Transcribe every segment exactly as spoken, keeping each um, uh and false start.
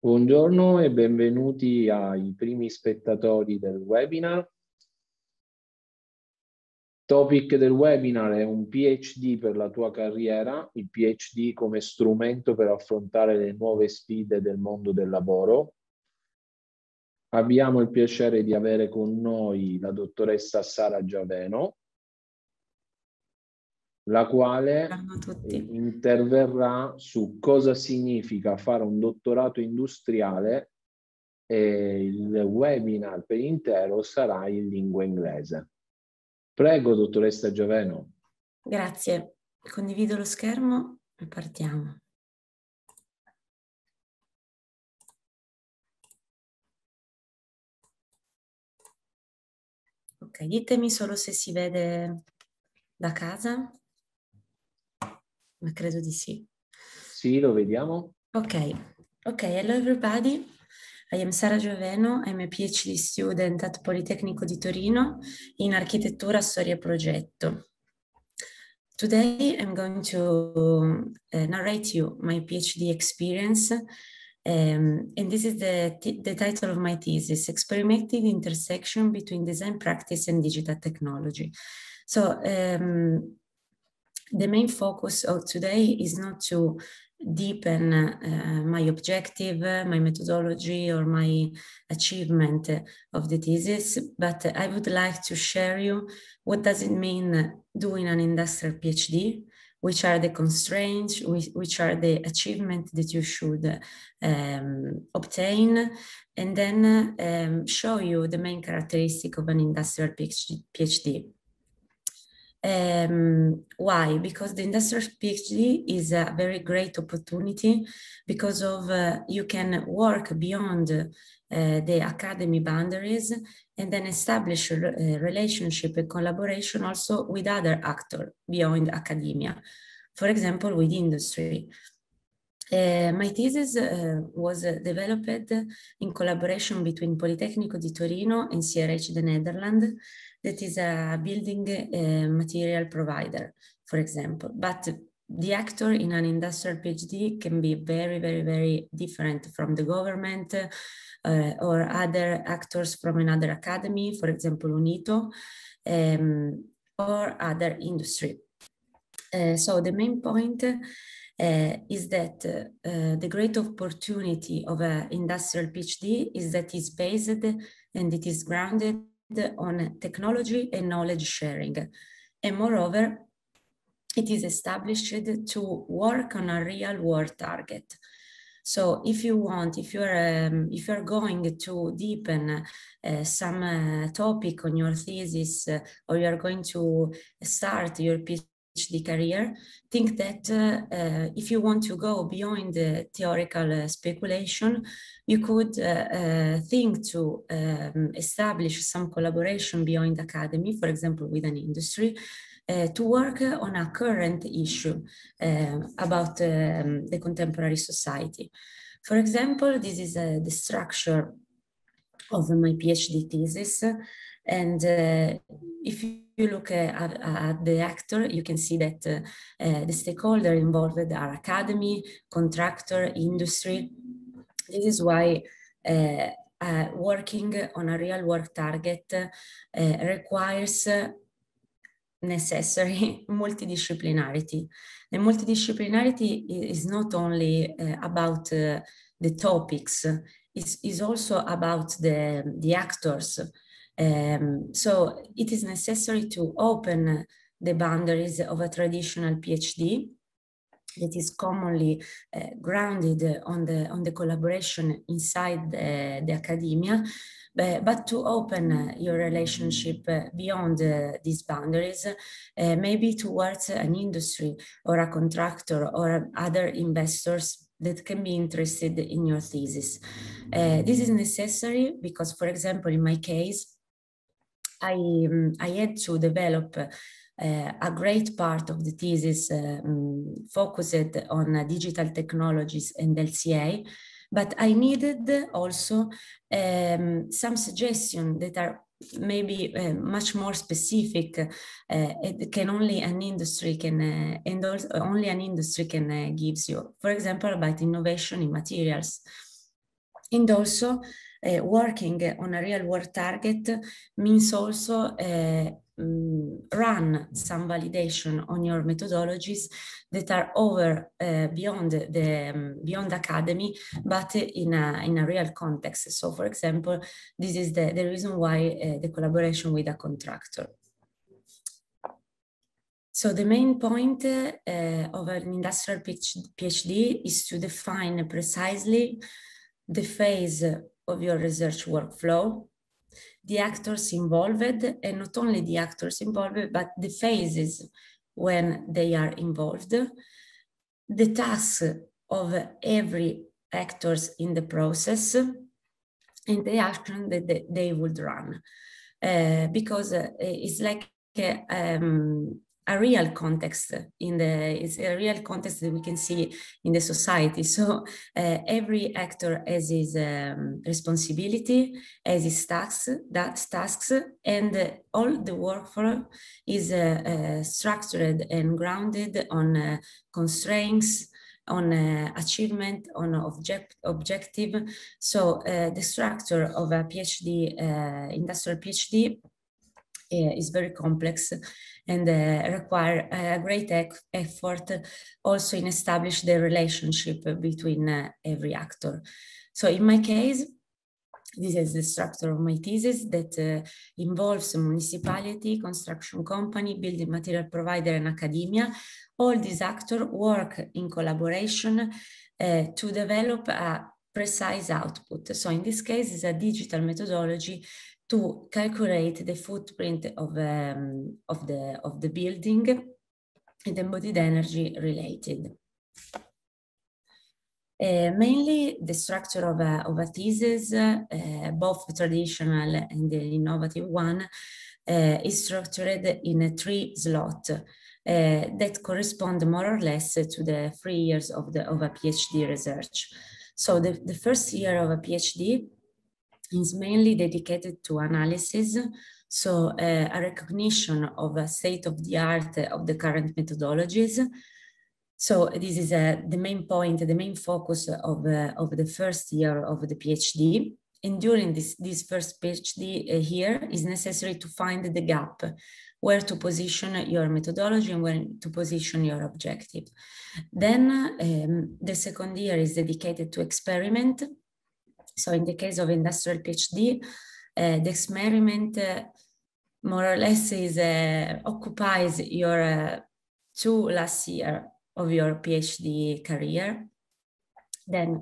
Buongiorno e benvenuti ai primi spettatori del webinar. Topic del webinar è un PhD per la tua carriera, il PhD come strumento per affrontare le nuove sfide del mondo del lavoro. Abbiamo il piacere di avere con noi la dottoressa Sara Giaveno, la quale interverrà su cosa significa fare un dottorato industriale. E il webinar per intero sarà in lingua inglese. Prego, dottoressa Giaveno. Grazie. Condivido lo schermo e partiamo. Ok, ditemi solo se si vede da casa. Ma credo di sì. Sì, lo vediamo. Ok, ok, hello everybody. I am Sara Gioveno, I'm a PhD student at Politecnico di Torino in architettura, storia e progetto. Today I'm going to uh, narrate you my PhD experience, um, and this is the, the title of my thesis, Experimenting the Intersection Between Design Practice and Digital Technology. So um, the main focus of today is not to deepen uh, my objective, uh, my methodology, or my achievement of the thesis, but I would like to share you what does it mean doing an industrial PhD, which are the constraints, which, which are the achievements that you should um, obtain, and then um, show you the main characteristic of an industrial PhD. Um, why? Because the industrial PhD is a very great opportunity because of uh, you can work beyond uh, the academy boundaries and then establish a, a relationship and collaboration also with other actors beyond academia. For example, with industry. Uh, my thesis uh, was uh, developed in collaboration between Politecnico di Torino and C R H the Netherlands, that is a building uh, material provider, for example. But the actor in an industrial PhD can be very, very, very different from the government uh, or other actors from another academy, for example, UNITO, um, or other industry. Uh, so the main point Uh, is that uh, the great opportunity of an industrial PhD is that it's based and it is grounded on technology and knowledge sharing. And moreover, it is established to work on a real world target. So if you want, if you're, um, if you're going to deepen uh, some uh, topic on your thesis uh, or you're going to start your PhD PhD career, think that uh, uh, if you want to go beyond the theoretical uh, speculation, you could uh, uh, think to um, establish some collaboration beyond academy, for example, with an industry, uh, to work on a current issue uh, about um, the contemporary society. For example, this is uh, the structure of my PhD thesis. And uh, if you look at, at the actor, you can see that uh, uh, the stakeholders involved are academy, contractor, industry. This is why uh, uh, working on a real work target uh, requires uh, necessary multidisciplinarity. And multidisciplinarity is not only uh, about uh, the topics, it's, it's also about the, the actors. Um, so it is necessary to open the boundaries of a traditional PhD that is commonly uh, grounded on the, on the collaboration inside the, the academia, but, but to open uh, your relationship uh, beyond uh, these boundaries, uh, maybe towards an industry or a contractor or other investors that can be interested in your thesis. Uh, this is necessary because, for example, in my case, I, um, I had to develop uh, a great part of the thesis um, focused on uh, digital technologies and L C A, but I needed also um, some suggestions that are maybe uh, much more specific. Uh, it can only an industry can, uh, and also only an industry can uh, gives you. For example, about innovation in materials. And also uh, working on a real world target means also uh, um, run some validation on your methodologies that are over uh, beyond the um, beyond academy, but in a in a real context. So, for example, this is the, the reason why uh, the collaboration with a contractor. So the main point uh, of an industrial PhD is to define precisely the phase of your research workflow, the actors involved, and not only the actors involved, but the phases when they are involved, the tasks of every actors in the process, and the action that they, they would run. Uh, because uh, it's like uh, um, a real context in the, it's a real context that we can see in the society. So uh, every actor has his um, responsibility, has his tasks, that tasks, and uh, all the workflow is uh, uh, structured and grounded on uh, constraints, on uh, achievement, on object, objective. So uh, the structure of a PhD, uh, industrial PhD, uh, is very complex and uh, require a great effort also in establish the relationship between uh, every actor. So in my case, this is the structure of my thesis that uh, involves a municipality, construction company, building material provider, and academia. All these actors work in collaboration uh, to develop a precise output. So in this case, it's a digital methodology to calculate the footprint of, um, of, the, of the building and embodied energy related. Uh, mainly the structure of a, of a thesis, uh, both traditional and the innovative one, uh, is structured in a three slot uh, that correspond more or less to the three years of, the, of a PhD research. So the, the first year of a PhD is mainly dedicated to analysis, so uh, a recognition of a state of the art of the current methodologies. So this is uh, the main point, the main focus of, uh, of the first year of the PhD. And during this, this first PhD uh, here is necessary to find the gap, where to position your methodology and where to position your objective. Then um, the second year is dedicated to experiment. So in the case of industrial PhD, uh, the experiment uh, more or less is, uh, occupies your uh, two last year of your PhD career. Then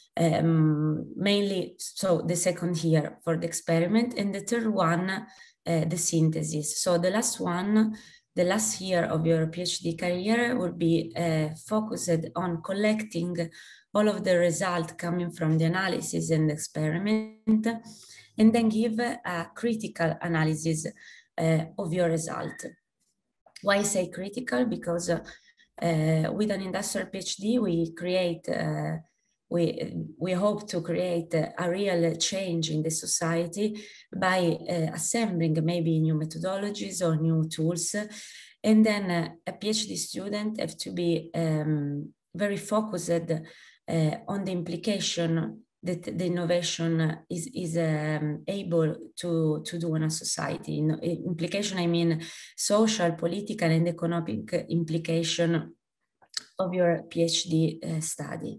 um, mainly, so the second year for the experiment, and the third one, uh, the synthesis. So the last one, the last year of your PhD career will be uh, focused on collecting all of the results coming from the analysis and the experiment, and then give a critical analysis uh, of your result. Why I say critical? Because uh, Uh, with an industrial PhD, we create, uh, we, we hope to create a real change in the society by uh, assembling maybe new methodologies or new tools. And then uh, a PhD student have to be um, very focused uh, on the implication that the innovation is, is um, able to, to do in a society. In, implication, I mean social, political, and economic implication of your PhD uh, study.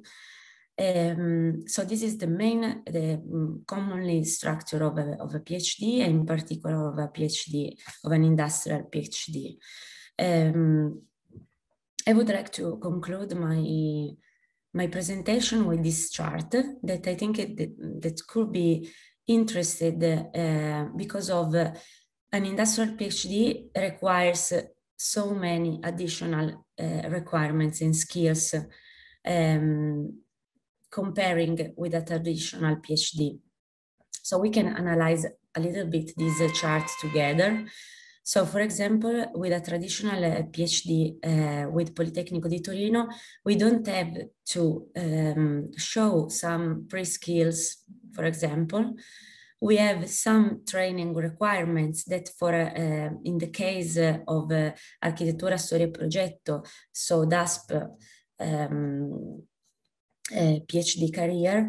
Um, so this is the main, the um, commonly structure of a, of a PhD, and in particular of a PhD, of an industrial PhD. Um, I would like to conclude my my presentation with this chart that I think it, that, that could be interested uh, because of uh, an industrial PhD requires so many additional uh, requirements and skills um, comparing with a traditional PhD. So we can analyze a little bit this uh, chart together. So, for example, with a traditional uh, PhD uh, with Politecnico di Torino, we don't have to um, show some pre-skills, for example. We have some training requirements that for, uh, in the case of uh, Architettura, Storia e Progetto, so D A S P um, uh, PhD career,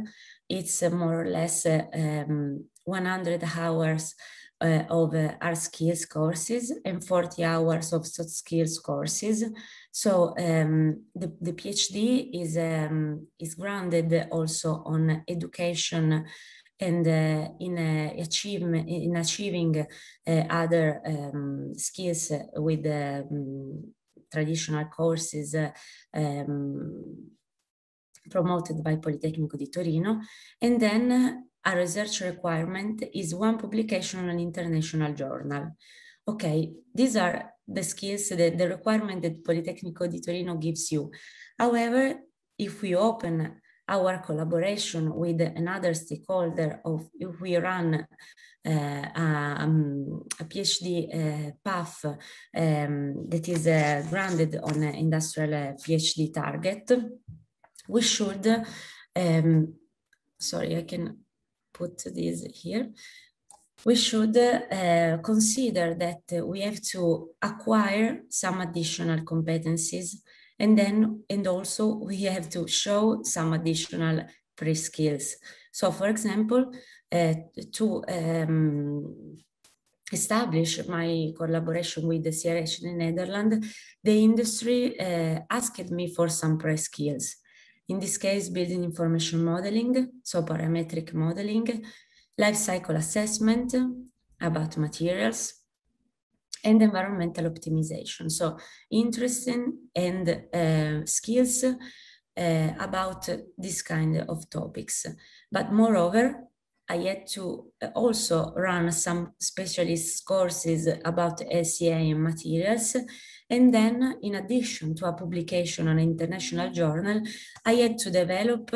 it's uh, more or less uh, um, one hundred hours uh, of uh, hard skills courses and forty hours of soft skills courses. So um, the, the PhD is, um, is grounded also on education and uh, in uh, achievement, in achieving uh, other um, skills with um, traditional courses uh, um, promoted by Politecnico di Torino. And then a research requirement is one publication on an international journal. Okay, these are the skills, the, the requirement that Politecnico di Torino gives you. However, if we open our collaboration with another stakeholder, of if we run uh, a, um, a PhD uh, path um, that is uh, grounded on an industrial uh, PhD target, we should, um, sorry, I can put this here. We should uh, consider that uh, we have to acquire some additional competencies, and then, and also we have to show some additional pre-skills. So for example, uh, to um, establish my collaboration with the C R H in the Netherlands, the industry uh, asked me for some pre-skills. In this case, building information modeling, so parametric modeling, life cycle assessment about materials, and environmental optimization. So interesting and uh, skills uh, about this kind of topics. But moreover, I had to also run some specialist courses about S E A and materials. And then, in addition to a publication on an international journal, I had to develop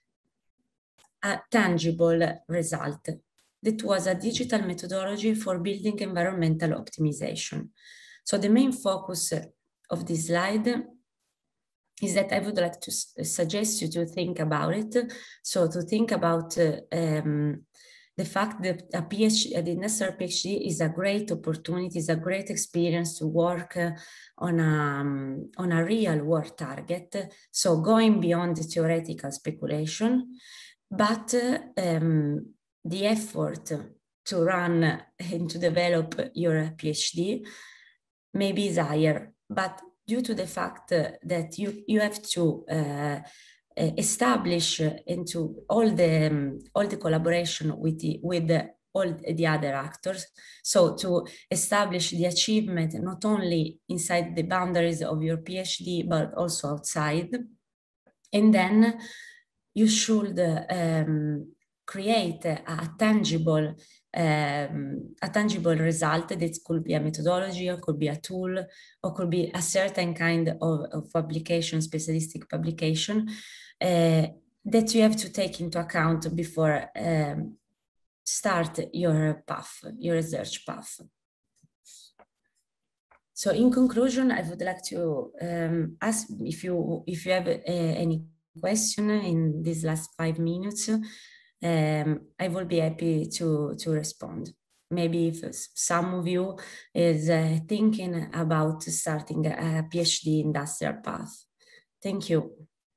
a tangible result that was a digital methodology for building environmental optimization. So the main focus of this slide is that I would like to suggest you to think about it. So to think about uh, um, the fact that a PhD, an industrial PhD is a great opportunity, is a great experience to work uh, on, a, um, on a real world target. So going beyond the theoretical speculation, but uh, um, the effort to run and to develop your PhD maybe is higher, but due to the fact uh, that you, you have to uh, establish into all the um, all the collaboration with the with the, all the other actors, so to establish the achievement not only inside the boundaries of your PhD but also outside, and then you should um, create a, a tangible um, a tangible result that could be a methodology, or could be a tool, or could be a certain kind of, of publication, specialistic publication, uh, that you have to take into account before um, start your path, your research path. So in conclusion, I would like to um, ask if you, if you have uh, any question in these last five minutes, um, I will be happy to, to respond. Maybe if some of you is uh, thinking about starting a PhD industrial path. Thank you.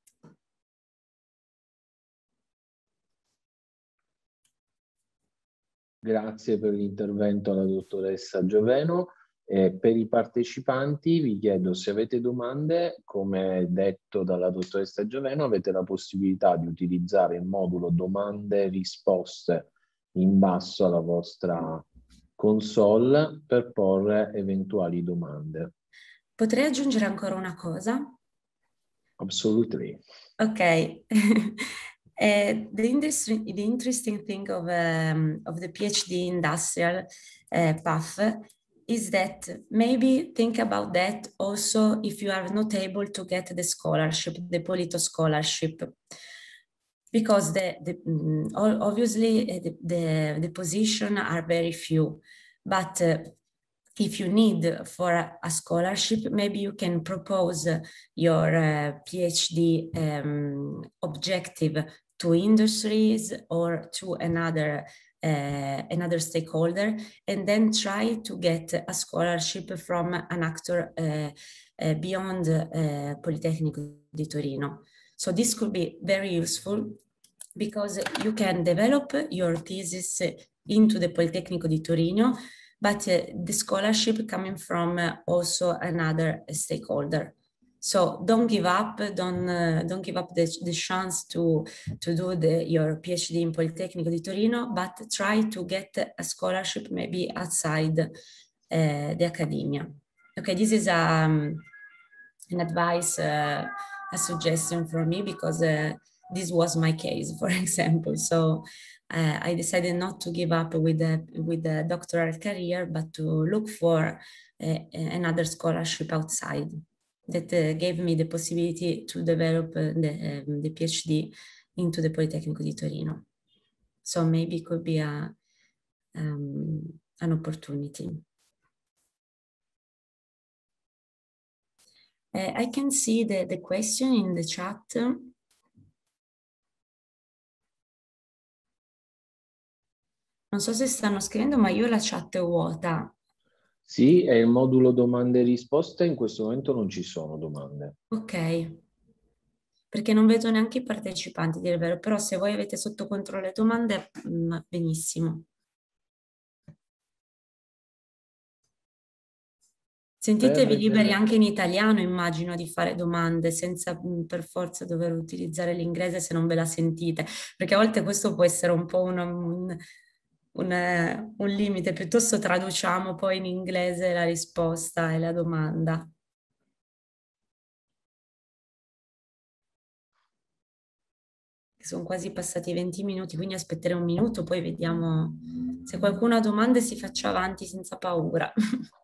Grazie per l'intervento alla dottoressa Gioveno. Eh, per i partecipanti vi chiedo se avete domande, come detto dalla dottoressa Gioveno, avete la possibilità di utilizzare il modulo domande e risposte in basso alla vostra console per porre eventuali domande. Potrei aggiungere ancora una cosa? Absolutely. Ok. Uh, the, industry, the interesting thing of, um, of the PhD industrial uh, path is that maybe think about that also if you are not able to get the scholarship, the Polito scholarship, because the, the obviously the, the, the positions are very few, but uh, if you need for a, a scholarship, maybe you can propose your uh, PhD um, objective to industries or to another uh, another stakeholder, and then try to get a scholarship from an actor uh, uh, beyond uh, Politecnico di Torino. So this could be very useful because you can develop your thesis into the Politecnico di Torino, but uh, the scholarship coming from uh, also another stakeholder. So don't give up, don't, uh, don't give up the, the chance to, to do the, your PhD in Politecnico di Torino, but try to get a scholarship maybe outside uh, the academia. Okay, this is um, an advice, uh, a suggestion for me, because uh, this was my case, for example. So uh, I decided not to give up with the, with the doctoral career, but to look for uh, another scholarship outside that uh, gave me the possibility to develop uh, the, um, the PhD into the Politecnico di Torino. So maybe it could be a, um, an opportunity. Uh, I can see the, the question in the chat. Non so se stanno scrivendo, ma io la chat è vuota. Sì, è il modulo domande e risposte, in questo momento non ci sono domande. Ok, perché non vedo neanche i partecipanti, dire il vero, però se voi avete sotto controllo le domande, mh, benissimo. Sentitevi liberi anche in italiano, immagino, di fare domande senza mh, per forza dover utilizzare l'inglese se non ve la sentite, perché a volte questo può essere un po' una, un, un, un limite, piuttosto traduciamo poi in inglese la risposta e la domanda. Sono quasi passati venti minuti, quindi aspetterei un minuto, poi vediamo se qualcuno ha domande, si faccia avanti senza paura.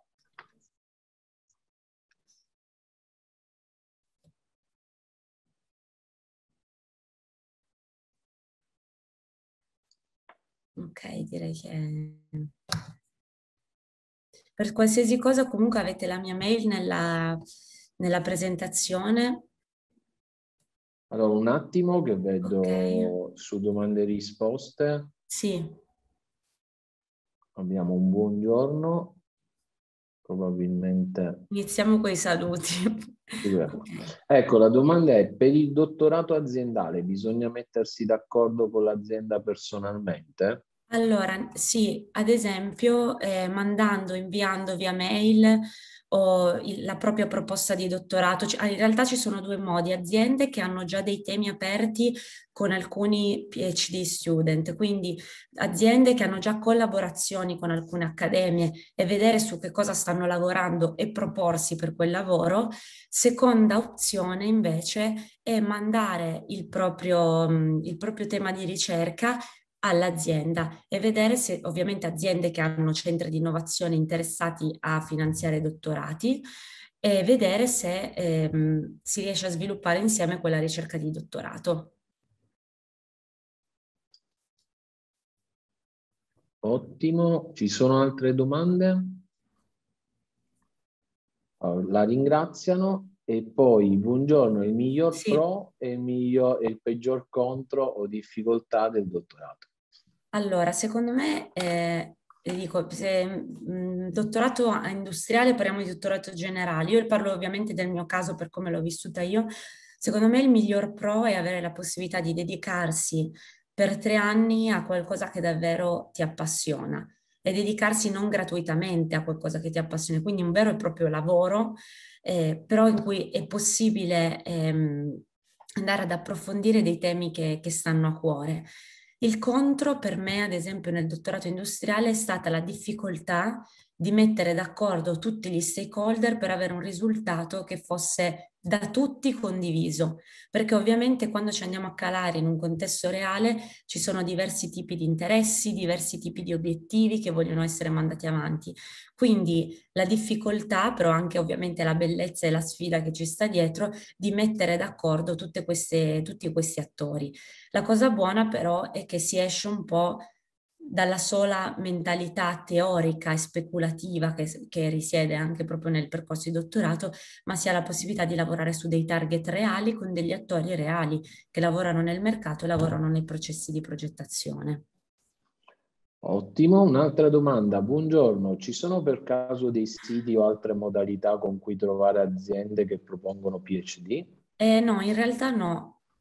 Ok, direi che per qualsiasi cosa comunque avete la mia mail nella, nella presentazione. Allora, un attimo che vedo Okay. su domande e risposte. Sì. Abbiamo un buongiorno, probabilmente. Iniziamo con i saluti. Okay. Ecco, la domanda è: per il dottorato aziendale bisogna mettersi d'accordo con l'azienda personalmente? Allora, sì, ad esempio eh, mandando, inviando via mail o il- la propria proposta di dottorato. Cioè, in realtà ci sono due modi: aziende che hanno già dei temi aperti con alcuni PhD student, quindi aziende che hanno già collaborazioni con alcune accademie e vedere su che cosa stanno lavorando e proporsi per quel lavoro. Seconda opzione invece è mandare il proprio, mh, il proprio tema di ricerca all'azienda e vedere se, ovviamente, aziende che hanno centri di innovazione interessati a finanziare dottorati, e vedere se ehm, si riesce a sviluppare insieme quella ricerca di dottorato. Ottimo, ci sono altre domande? Allora, la ringraziano e poi buongiorno, il miglior Sì. pro e il, miglior, e il peggior contro o difficoltà del dottorato. Allora, secondo me, eh, dico, se mh, dottorato industriale, parliamo di dottorato generale. Io parlo ovviamente del mio caso per come l'ho vissuta io. Secondo me il miglior pro è avere la possibilità di dedicarsi per tre anni a qualcosa che davvero ti appassiona e dedicarsi non gratuitamente a qualcosa che ti appassiona, quindi un vero e proprio lavoro, eh, però in cui è possibile ehm, andare ad approfondire dei temi che, che stanno a cuore. Il contro per me, ad esempio, nel dottorato industriale è stata la difficoltà di mettere d'accordo tutti gli stakeholder per avere un risultato che fosse da tutti condiviso, perché ovviamente quando ci andiamo a calare in un contesto reale ci sono diversi tipi di interessi, diversi tipi di obiettivi che vogliono essere mandati avanti. Quindi la difficoltà, però anche ovviamente la bellezza e la sfida che ci sta dietro, di mettere d'accordo tutte queste, tutti questi attori. La cosa buona però è che si esce un po' dalla sola mentalità teorica e speculativa che, che risiede anche proprio nel percorso di dottorato, ma si ha la possibilità di lavorare su dei target reali con degli attori reali che lavorano nel mercato e lavorano nei processi di progettazione. Ottimo, un'altra domanda. Buongiorno, ci sono per caso dei siti o altre modalità con cui trovare aziende che propongono PhD? Eh, no, in realtà no.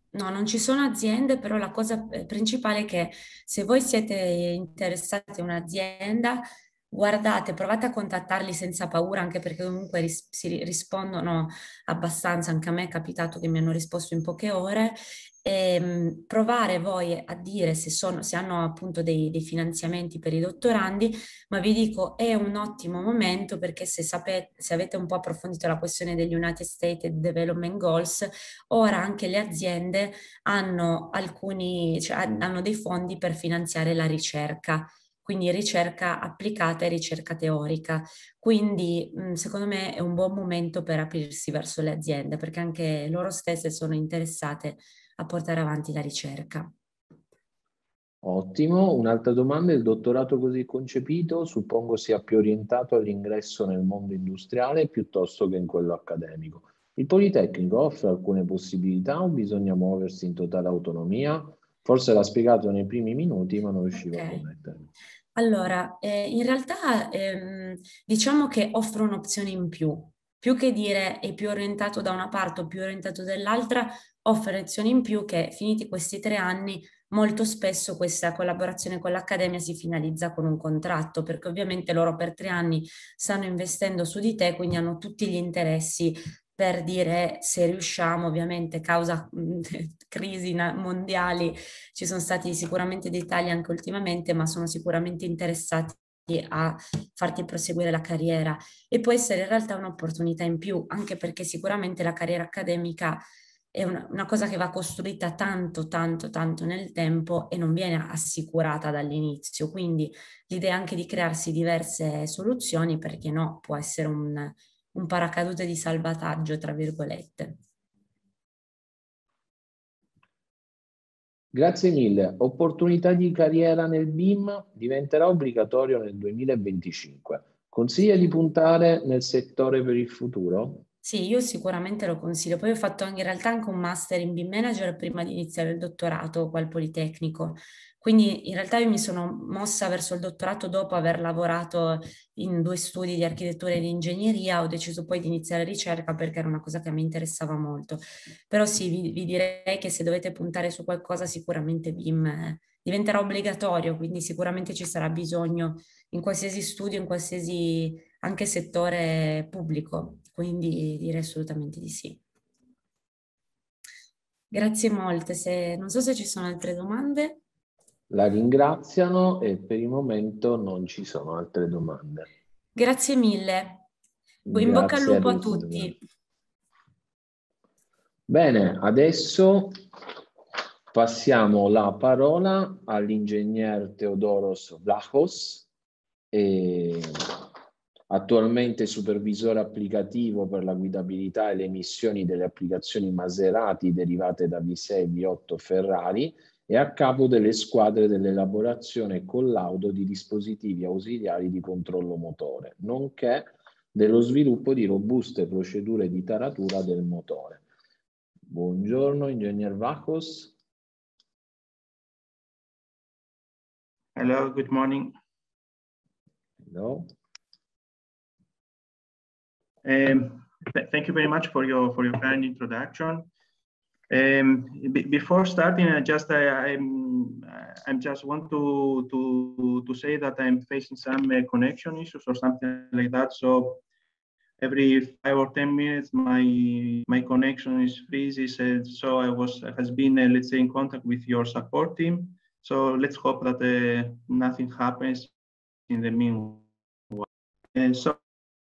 No, non ci sono aziende, però la cosa principale è che se voi siete interessati a un'azienda, guardate, provate a contattarli senza paura, anche perché comunque ris- si rispondono abbastanza, anche a me è capitato che mi hanno risposto in poche ore, e mh, provare voi a dire se, sono, se hanno appunto dei, dei finanziamenti per i dottorandi, ma vi dico è un ottimo momento perché se sapete, se avete un po' approfondito la questione degli United States Development Goals, ora anche le aziende hanno alcuni, cioè, hanno dei fondi per finanziare la ricerca, quindi ricerca applicata e ricerca teorica. Quindi mh, secondo me è un buon momento per aprirsi verso le aziende perché anche loro stesse sono interessate a portare avanti la ricerca. Ottimo. Un'altra domanda: il dottorato così concepito suppongo sia più orientato all'ingresso nel mondo industriale piuttosto che in quello accademico. Il Politecnico offre alcune possibilità o bisogna muoversi in totale autonomia? Forse l'ha spiegato nei primi minuti, ma non riuscivo a Ok. connettermi. Allora, eh, in realtà ehm, diciamo che offre un'opzione in più. Più che dire è più orientato da una parte o più orientato dall'altra, offre opzioni in più che finiti questi tre anni, molto spesso questa collaborazione con l'Accademia si finalizza con un contratto, perché ovviamente loro per tre anni stanno investendo su di te, quindi hanno tutti gli interessi per dire se riusciamo, ovviamente causa mh, crisi na- mondiali, ci sono stati sicuramente dei tagli anche ultimamente, ma sono sicuramente interessati a farti proseguire la carriera e può essere in realtà un'opportunità in più, anche perché sicuramente la carriera accademica è una, una cosa che va costruita tanto, tanto, tanto nel tempo e non viene assicurata dall'inizio. Quindi l'idea anche di crearsi diverse soluzioni, perché no, può essere un, un paracadute di salvataggio, tra virgolette. Grazie mille. Opportunità di carriera nel B I M diventerà obbligatorio nel duemilaventicinque. Consiglia di Sì. puntare nel settore per il futuro? Sì, io sicuramente lo consiglio. Poi ho fatto anche, in realtà anche un master in B I M Manager prima di iniziare il dottorato qua al Politecnico. Quindi in realtà io mi sono mossa verso il dottorato dopo aver lavorato in due studi di architettura e di ingegneria. Ho deciso poi di iniziare ricerca perché era una cosa che mi interessava molto. Però sì, vi, vi direi che se dovete puntare su qualcosa, sicuramente B I M eh, diventerà obbligatorio, quindi sicuramente ci sarà bisogno in qualsiasi studio, in qualsiasi anche settore pubblico, quindi direi assolutamente di sì. Grazie molte. Se, non so se ci sono altre domande. La ringraziano e per il momento non ci sono altre domande. Grazie mille. In bocca al Grazie a lupo a Risma. tutti. Bene, adesso passiamo la parola all'ingegner Theodoros Vlachos, e attualmente supervisore applicativo per la guidabilità e le emissioni delle applicazioni Maserati derivate da V sei V otto Ferrari e a capo delle squadre dell'elaborazione e collaudo di dispositivi ausiliari di controllo motore, nonché dello sviluppo di robuste procedure di taratura del motore. Buongiorno, ingegner Vlachos. Hello, good morning. Hello. Um, th thank you very much for your for your kind introduction. Um, before starting, I just I, I'm I just want to to to say that I'm facing some uh, connection issues or something like that. So every five or ten minutes, my my connection is freezes, and so I was has been uh, let's say in contact with your support team. So let's hope that uh, nothing happens in the meanwhile. And so.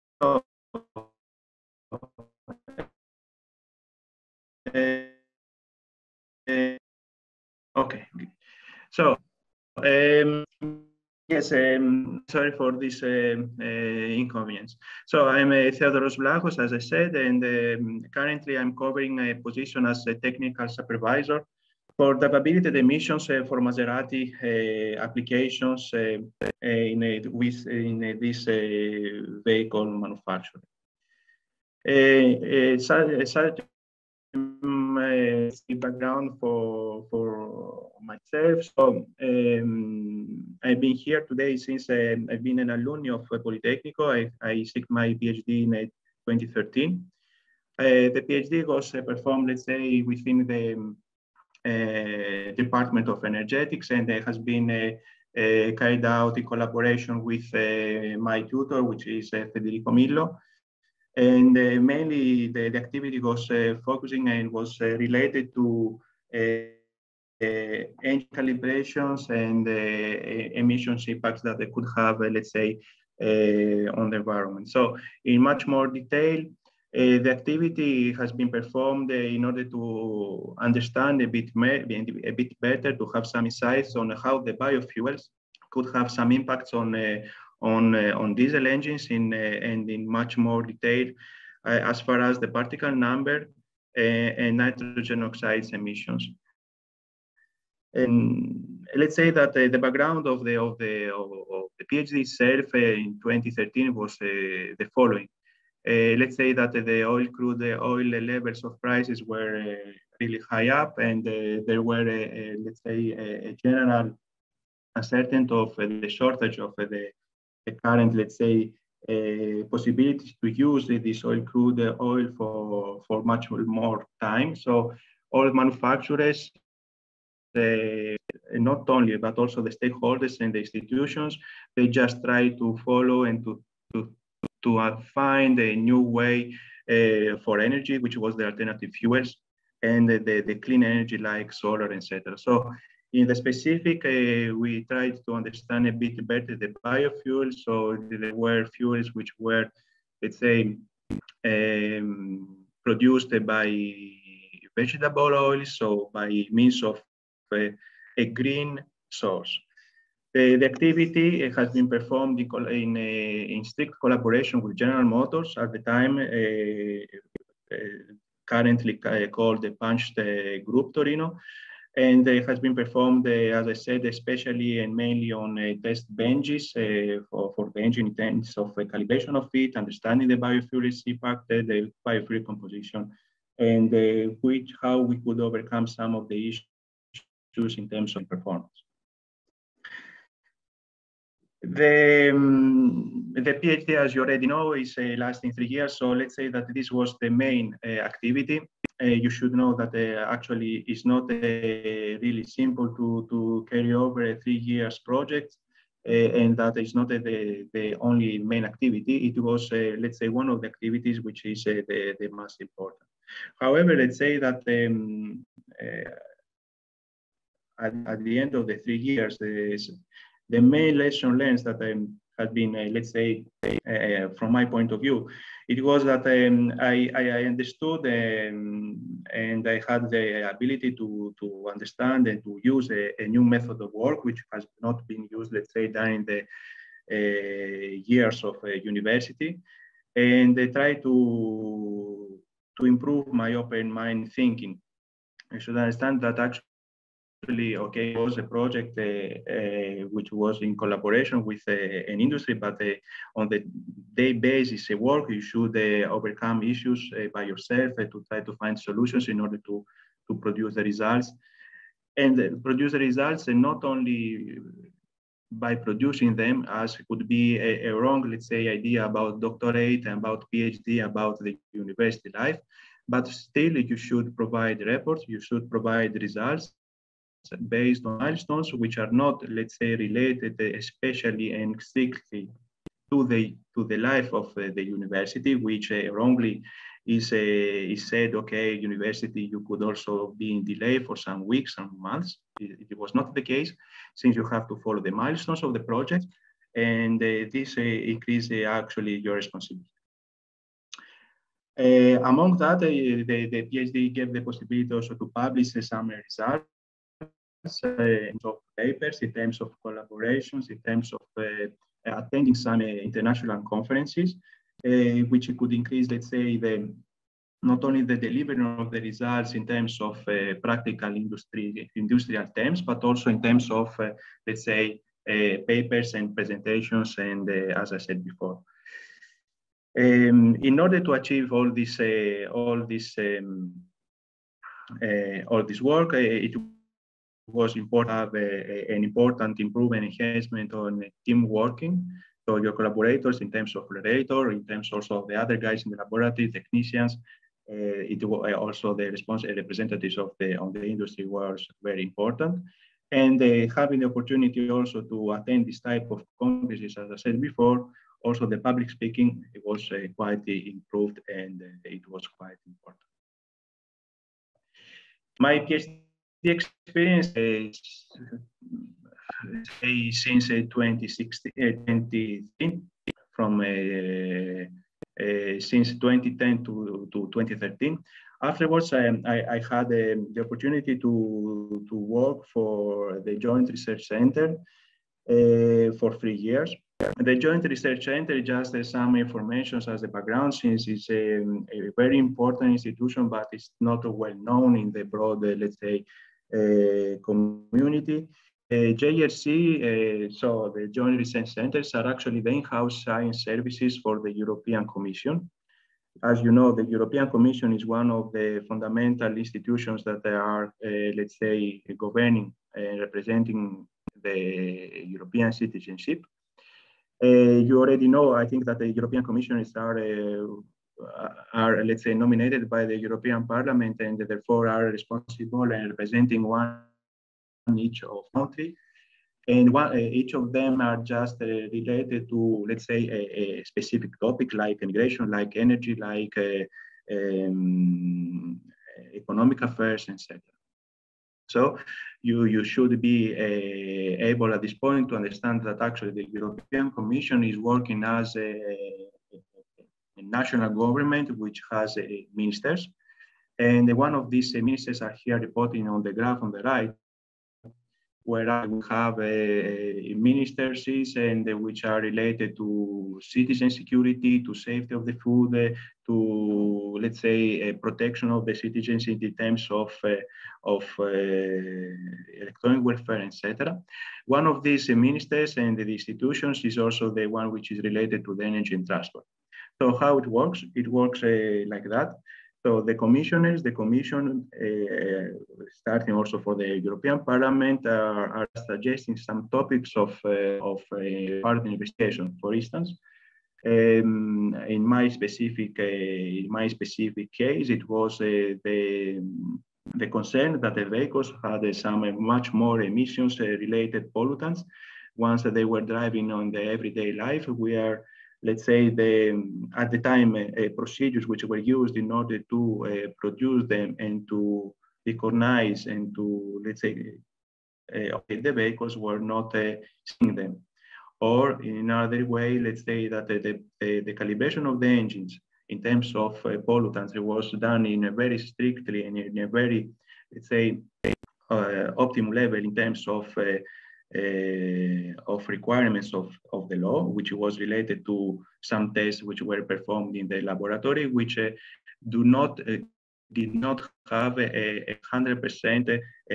Uh, uh, okay, so um, yes, um, sorry for this uh, uh, inconvenience. So I'm uh, Theodoros Vlachos, as I said, and um, currently I'm covering a position as a technical supervisor for drivability emissions uh, for Maserati uh, applications uh, in, a, with, in a, this uh, vehicle manufacturing. Uh, uh, such, such um, uh, background for for myself. So um, I've been here today since uh, I've been an alumni of uh, Politecnico. I, I seek my PhD in uh, twenty thirteen. Uh, the PhD was uh, performed, let's say, within the uh, Department of Energetics, and it has been uh, uh, carried out in collaboration with uh, my tutor, which is uh, Federico Millo. And uh, mainly the, the activity was uh, focusing and was uh, related to uh, uh, engine calibrations and uh, emissions impacts that they could have, uh, let's say, uh, on the environment. So in much more detail, uh, the activity has been performed uh, in order to understand a bit, a bit better, to have some insights on how the biofuels could have some impacts on uh, on, uh, on diesel engines in, uh, and in much more detail uh, as far as the particle number uh, and nitrogen oxides emissions. And let's say that uh, the background of the, of the, of, of the PhD itself uh, in twenty thirteen was uh, the following. Uh, let's say that the oil crude the oil levels of prices were uh, really high up, and uh, there were, uh, let's say, a, a general uncertainty of uh, the shortage of uh, the the current, let's say, uh, possibilities to use this oil crude oil for, for much more time. So all manufacturers, uh, not only, but also the stakeholders and the institutions, they just try to follow and to, to, to uh, find a new way uh, for energy, which was the alternative fuels and the, the, the clean energy like solar, et cetera. So in the specific, uh, we tried to understand a bit better the biofuels. So there were fuels which were, let's say, um, produced by vegetable oils, so by means of uh, a green source. The, the activity has been performed in, in, uh, in strict collaboration with General Motors at the time, uh, uh, currently called the Punched uh, Group Torino. And it has been performed, uh, as I said, especially and mainly on uh, test benches uh, for, for the engine in terms of uh, calibration of it, understanding the biofuels impact, uh, the biofuel composition, and uh, which, how we could overcome some of the issues in terms of performance. The, um, the PhD, as you already know, is uh, lasting three years. So let's say that this was the main uh, activity. Uh, you should know that uh, actually it's not uh, really simple to, to carry over a three years project, uh, and that is not uh, the, the only main activity. It was, uh, let's say, one of the activities which is uh, the, the most important. However, let's say that um, uh, at, at the end of the three years, uh, the main lesson learned that um, has been, uh, let's say, uh, from my point of view, it was that um, I, I understood um, and I had the ability to, to understand and to use a, a new method of work, which has not been used, let's say, during the uh, years of uh, university. And I try to, to improve my open mind thinking. I should understand that actually, okay, it was a project uh, uh, which was in collaboration with uh, an industry, but uh, on the day basis uh, work, you should uh, overcome issues uh, by yourself uh, to try to find solutions in order to, to produce the results. And uh, produce the results, and not only by producing them, as could be a, a wrong, let's say, idea about doctorate and about PhD, about the university life, but still you should provide reports, you should provide results based on milestones which are not, let's say, related especially and strictly to the to the life of uh, the university, which uh, wrongly is uh, is said, okay, university, you could also be in delay for some weeks and months. It, it was not the case, since you have to follow the milestones of the project, and uh, this uh, increases uh, actually your responsibility. Uh, among that, uh, the, the PhD gave the possibility also to publish uh, some results uh, in terms of papers, in terms of collaborations, in terms of uh, attending some uh, international conferences, uh, which could increase, let's say, the not only the delivery of the results in terms of uh, practical industry, industrial terms, but also in terms of, uh, let's say, uh, papers and presentations, and uh, as I said before. Um, in order to achieve all this, uh, all this, um, uh, all this work, uh, it was important to have a, a, an important improvement, enhancement on team working. So your collaborators in terms of relator, in terms also of the other guys in the laboratory, technicians, uh, it was also the responsible representatives of the, of the industry was very important. And uh, having the opportunity also to attend this type of congresses, as I said before, also the public speaking it was uh, quite improved, and uh, it was quite important. My PhD experience is uh, since uh, twenty sixteen, uh, twenty fifteen, from uh, uh, since twenty ten to, to twenty thirteen. Afterwards, I, I, I had um, the opportunity to, to work for the Joint Research Center uh, for three years. The Joint Research Center, just uh, some information as a background, since it's a, a very important institution, but it's not well known in the broad, uh, let's say, uh, community. Uh, J R C, uh, so the Joint Research Centers are actually the in-house science services for the European Commission. As you know, the European Commission is one of the fundamental institutions that are, uh, let's say, governing and representing the European citizenship. Uh, you already know, I think, that the European Commissioners are, uh, are, let's say, nominated by the European Parliament, and therefore are responsible and representing one each of country. And one, uh, each of them are just uh, related to, let's say, a, a specific topic like immigration, like energy, like uh, um, economic affairs, et cetera. So you, you should be uh, able at this point to understand that actually the European Commission is working as a, a national government which has uh, ministers. And one of these uh, ministers are here reporting on the graph on the right, where we have uh, ministers and uh, which are related to citizen security, to safety of the food, uh, to, let's say, uh, protection of the citizens in terms of, uh, of uh, electronic welfare, et cetera. One of these uh, ministers and the institutions is also the one which is related to the energy and transport. So how it works? It works uh, like that. So the commissioners, the commission, uh, starting also for the European Parliament, uh, are suggesting some topics of, uh, of uh, further investigation. For instance, um, in my specific, uh, in my specific case, it was uh, the, the concern that the vehicles had uh, some uh, much more emissions uh, related pollutants once they were driving on the everyday life. We are, let's say, the, at the time, uh, procedures which were used in order to uh, produce them and to recognize and to, let's say, uh, okay, the vehicles were not uh, seeing them. Or in another way, let's say that the, the, the calibration of the engines in terms of uh, pollutants was done in a very strictly and in a very, let's say, uh, optimal level in terms of uh, Uh, of requirements of, of the law, which was related to some tests which were performed in the laboratory, which uh, do not uh, did not have a hundred percent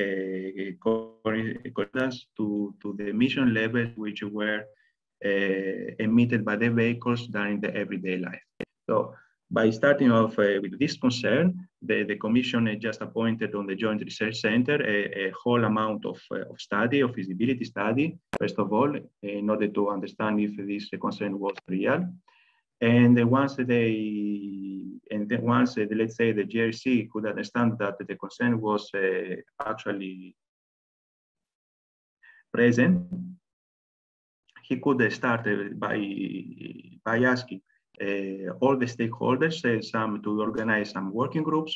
correspondence to, to the emission levels which were uh, emitted by the vehicles during the everyday life. So by starting off uh, with this concern, the, the Commission uh, just appointed on the Joint Research Center a, a whole amount of, uh, of study, of feasibility study, first of all, in order to understand if this uh, concern was real. And uh, once they, and then once uh, let's say the J R C could understand that the concern was uh, actually present, he could uh, start uh, by, by asking Uh, all the stakeholders, uh, some to organize some working groups.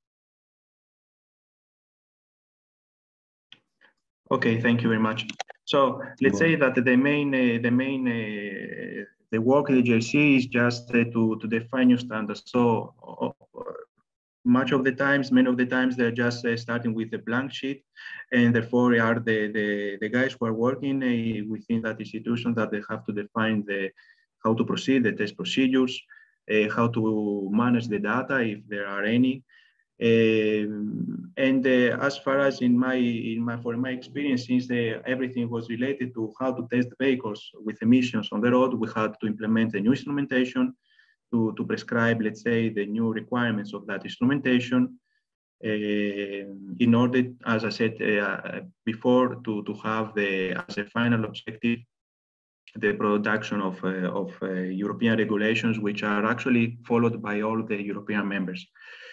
Okay, thank you very much. So let's say that the main, uh, the main, uh, the work of the J R C is just uh, to to define new standards. So uh, much of the times, many of the times, they're just uh, starting with a blank sheet, and therefore are the the the guys who are working uh, within that institution that they have to define the how to proceed, the test procedures, uh, how to manage the data if there are any. Um, and uh, as far as in my, in my, for my experience, since the, everything was related to how to test vehicles with emissions on the road, we had to implement a new instrumentation to, to prescribe, let's say, the new requirements of that instrumentation. Uh, in order, as I said uh, before, to, to have the, as a final objective, the production of, uh, of uh, European regulations, which are actually followed by all the European members.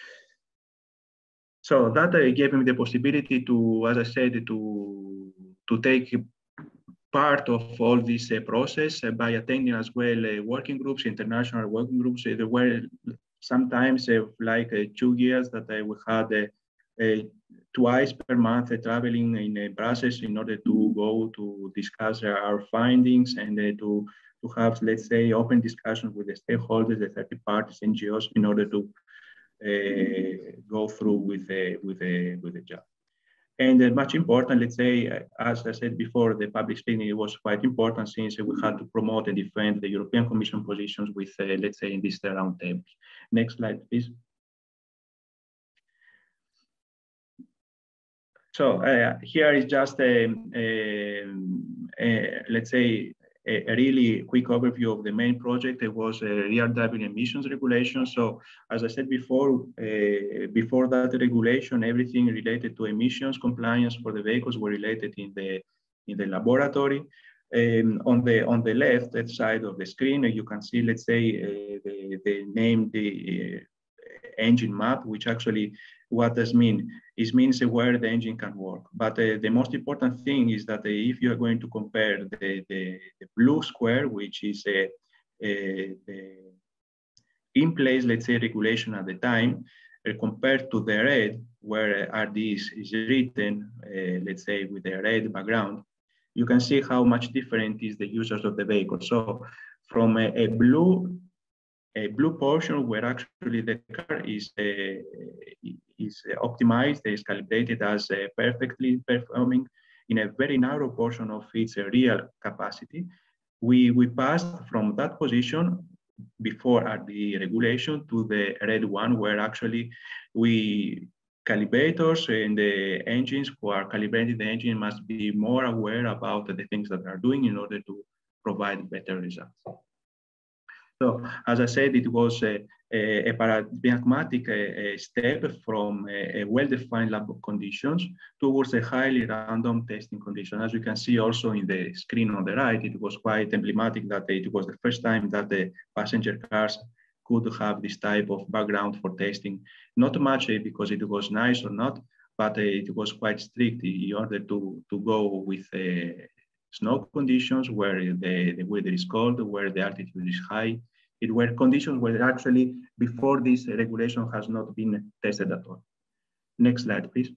So that uh, gave me the possibility to, as I said, to, to take part of all this uh, process uh, by attending as well uh, working groups, international working groups. Uh, there were sometimes uh, like uh, two years that uh, we had uh, uh, twice per month uh, traveling in uh, Brussels in order to go to discuss uh, our findings and uh, to, to have, let's say, open discussions with the stakeholders, the third parties, N G Os, in order to uh, go through with the, with the, with the job. And uh, much important, let's say, uh, as I said before, the public speaking was quite important since uh, we had to promote and defend the European Commission positions with, uh, let's say, in these round tables. Next slide, please. So uh, here is just a, a, a let's say, a, a really quick overview of the main project. It was a rear driving emissions regulation. So as I said before, uh, before that regulation, everything related to emissions compliance for the vehicles were related in the, in the laboratory. Um, on the on the left side of the screen, you can see, let's say, uh, the, the name, the uh, engine map, which actually, what does mean? It means where the engine can work. But uh, the most important thing is that uh, if you are going to compare the, the, the blue square, which is a, a, a in place, let's say, regulation at the time, uh, compared to the red, where R D is, is written, uh, let's say, with a red background, you can see how much different is the users of the vehicle. So from a, a blue a blue portion where actually the car is uh, is optimized, is calibrated as uh, perfectly performing in a very narrow portion of its uh, real capacity. We, we passed from that position before R D regulation to the red one, where actually we calibrators and the engines who are calibrating the engine must be more aware about the things that they're doing in order to provide better results. So, as I said, it was a, a, a paradigmatic a, a step from a, a well-defined lab conditions towards a highly random testing condition. As you can see also in the screen on the right, it was quite emblematic that it was the first time that the passenger cars could have this type of background for testing. Not much because it was nice or not, but it was quite strict in order to, to go with a, snow conditions where the, the weather is cold, where the altitude is high. It were conditions where actually before this regulation has not been tested at all. Next slide, please.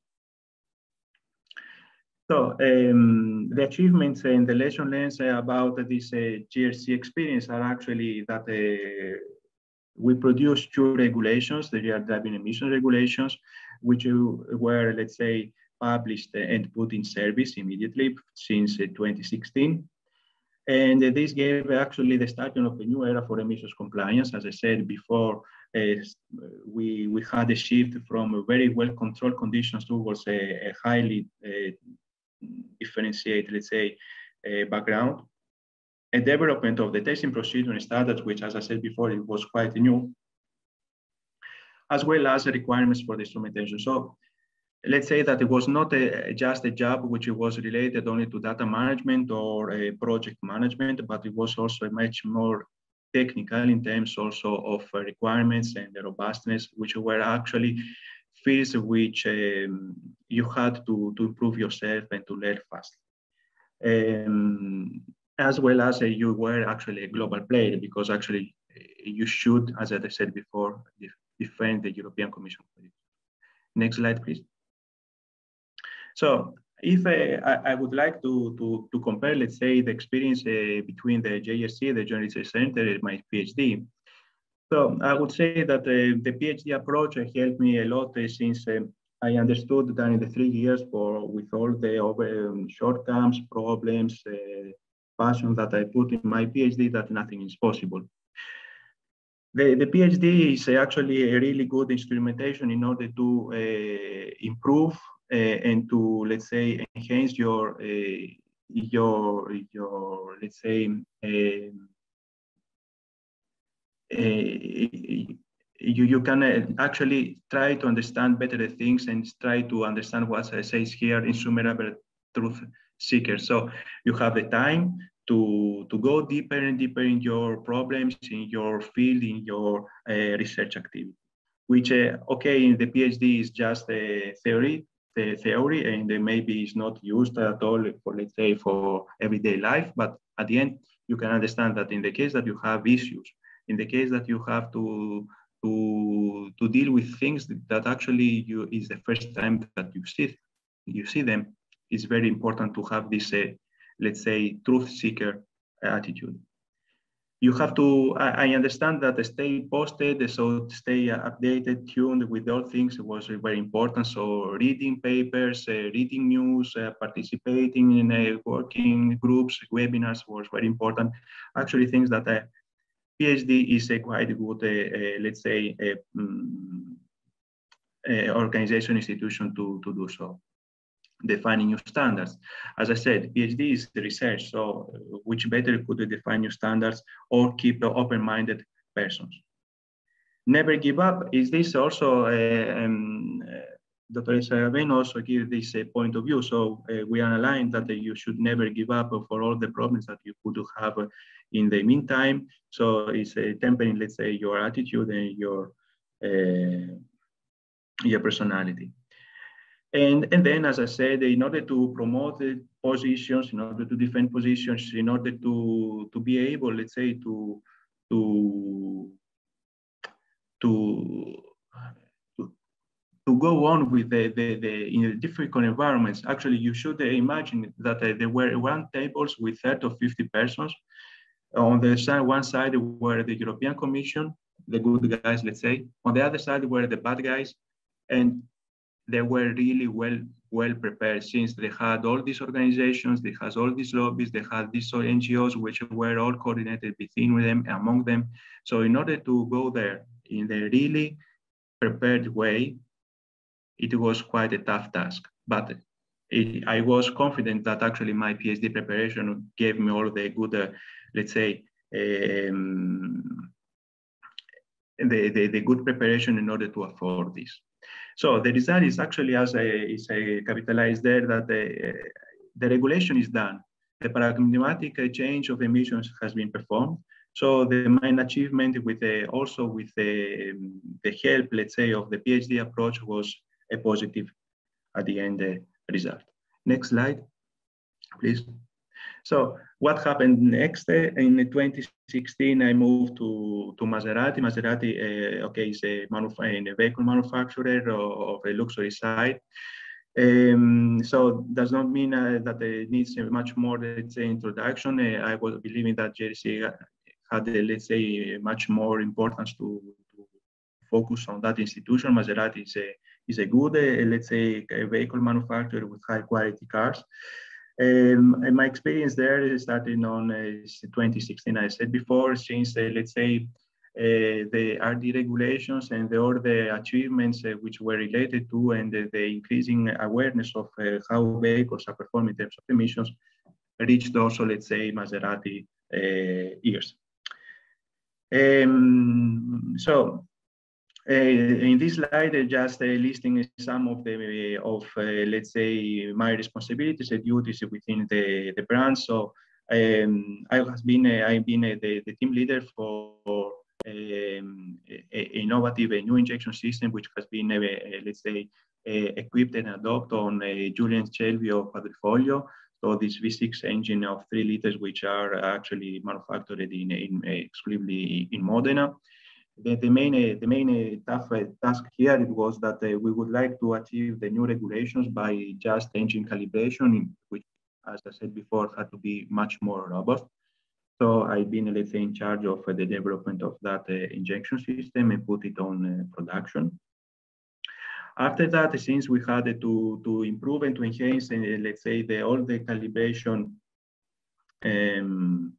So um, the achievements and the lesson learned about this uh, G R C experience are actually that uh, we produced two regulations, the rear driving emission regulations, which were, let's say, published and put in service immediately since uh, twenty sixteen. And uh, this gave actually the starting of a new era for emissions compliance. As I said before, uh, we, we had a shift from a very well-controlled conditions towards a, a highly uh, differentiated, let's say, uh, background. A development of the testing procedure and standards, which, as I said before, it was quite new, as well as the requirements for the instrumentation. So let's say that it was not a, just a job which was related only to data management or a project management, but it was also much more technical in terms also of requirements and the robustness, which were actually fields which um, you had to, to improve yourself and to learn fast. Um, as well as uh, you were actually a global player, because actually you should, as I said before, defend the European Commission. Next slide, please. So if uh, I, I would like to, to, to compare, let's say, the experience uh, between the J R C, the Joint Research Center, and my PhD. So I would say that uh, the PhD approach helped me a lot uh, since uh, I understood that in the three years for with all the over, um, shortcomings, problems, uh, passion that I put in my PhD, that nothing is possible. The, the PhD is actually a really good instrumentation in order to uh, improve uh, and to, let's say, enhance your, uh, your, your, let's say, uh, uh, you, you can uh, actually try to understand better the things and try to understand what I say here, insumerable truth seekers. So you have the time to, to go deeper and deeper in your problems, in your field, in your uh, research activity, which, uh, okay, in the PhD is just a theory, the theory, and maybe is not used at all for, let's say, for everyday life. But at the end, you can understand that in the case that you have issues, in the case that you have to, to, to deal with things that actually you is the first time that you see, you see them, it's very important to have this, uh, let's say, truth seeker attitude. You have to, I, I understand that stay posted, so stay updated, tuned with all things was very important. So reading papers, uh, reading news, uh, participating in uh, working groups, webinars was very important. Actually, things that a PhD is a quite good, uh, uh, let's say, a, um, a organization institution to, to do so. Defining new standards. As I said, PhD is the research, so which better could define new standards or keep open-minded persons. Never give up. Is this also, uh, um, uh, Doctor Sarabin also give this uh, point of view. So uh, we are aligned that uh, you should never give up for all the problems that you could have uh, in the meantime. So it's uh, tempering, let's say, your attitude and your, uh, your personality. And, and then, as I said, in order to promote the positions, in order to defend positions, in order to, to be able, let's say, to, to, to, to, to go on with the, the, the in the difficult environments, actually, you should imagine that uh, there were one tables with thirty or fifty persons. On the side, one side were the European Commission, the good guys, let's say. On the other side were the bad guys. And they were really well, well prepared, since they had all these organizations, they had all these lobbies, they had these N G Os, which were all coordinated between them, among them. So in order to go there in a really prepared way, it was quite a tough task. But it, I was confident that actually my PhD preparation gave me all the good, uh, let's say, um, the, the, the good preparation in order to afford this. So the result is actually, as I, is I capitalized there, that the, the regulation is done. The paradigmatic change of emissions has been performed. So the main achievement with the, also with the, the help, let's say, of the PhD approach was a positive at the end uh, result. Next slide, please. So what happened next? In twenty sixteen, I moved to, to Maserati. Maserati, uh, okay, is a, a vehicle manufacturer of, of a luxury side. Um, so does not mean uh, that it needs much more, let's say, introduction. Uh, I was believing that J R C had, uh, let's say, much more importance to, to focus on that institution. Maserati is a, is a good, uh, let's say, a vehicle manufacturer with high quality cars. Um, and my experience there started on uh, twenty sixteen, I said before, since, uh, let's say, uh, the R D regulations and the, all the achievements uh, which were related to, and uh, the increasing awareness of uh, how vehicles are performing in terms of emissions reached also, let's say, Maserati uh, ears. Um, so, Uh, in this slide, uh, just uh, listing some of the uh, of uh, let's say my responsibilities and duties within the the brand. So um, I have been uh, I've been uh, the, the team leader for um, a, a innovative a new injection system, which has been uh, uh, let's say uh, equipped and adopted on uh, Julian Scelvio quadrifoglio. So this V six engine of three liters, which are actually manufactured in, in uh, exclusively in Modena. The, the main, uh, the main uh, tough uh, task here, it was that uh, we would like to achieve the new regulations by just engine calibration, which, as I said before, had to be much more robust. So I've been, let's say, in charge of uh, the development of that uh, injection system and put it on uh, production. After that, since we had uh, to, to improve and to enhance, uh, let's say, the, all the calibration um,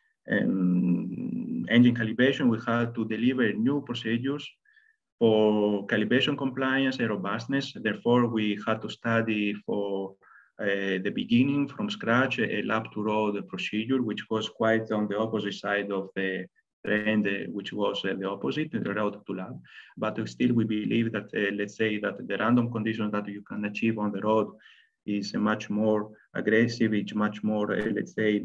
Um, engine calibration, we had to deliver new procedures for calibration compliance and robustness. Therefore, we had to study for uh, the beginning from scratch a lab to road procedure, which was quite on the opposite side of the trend, uh, which was uh, the opposite, the road to lab. But uh, still, we believe that, uh, let's say, that the random conditions that you can achieve on the road is uh, much more aggressive, it's much more, uh, let's say,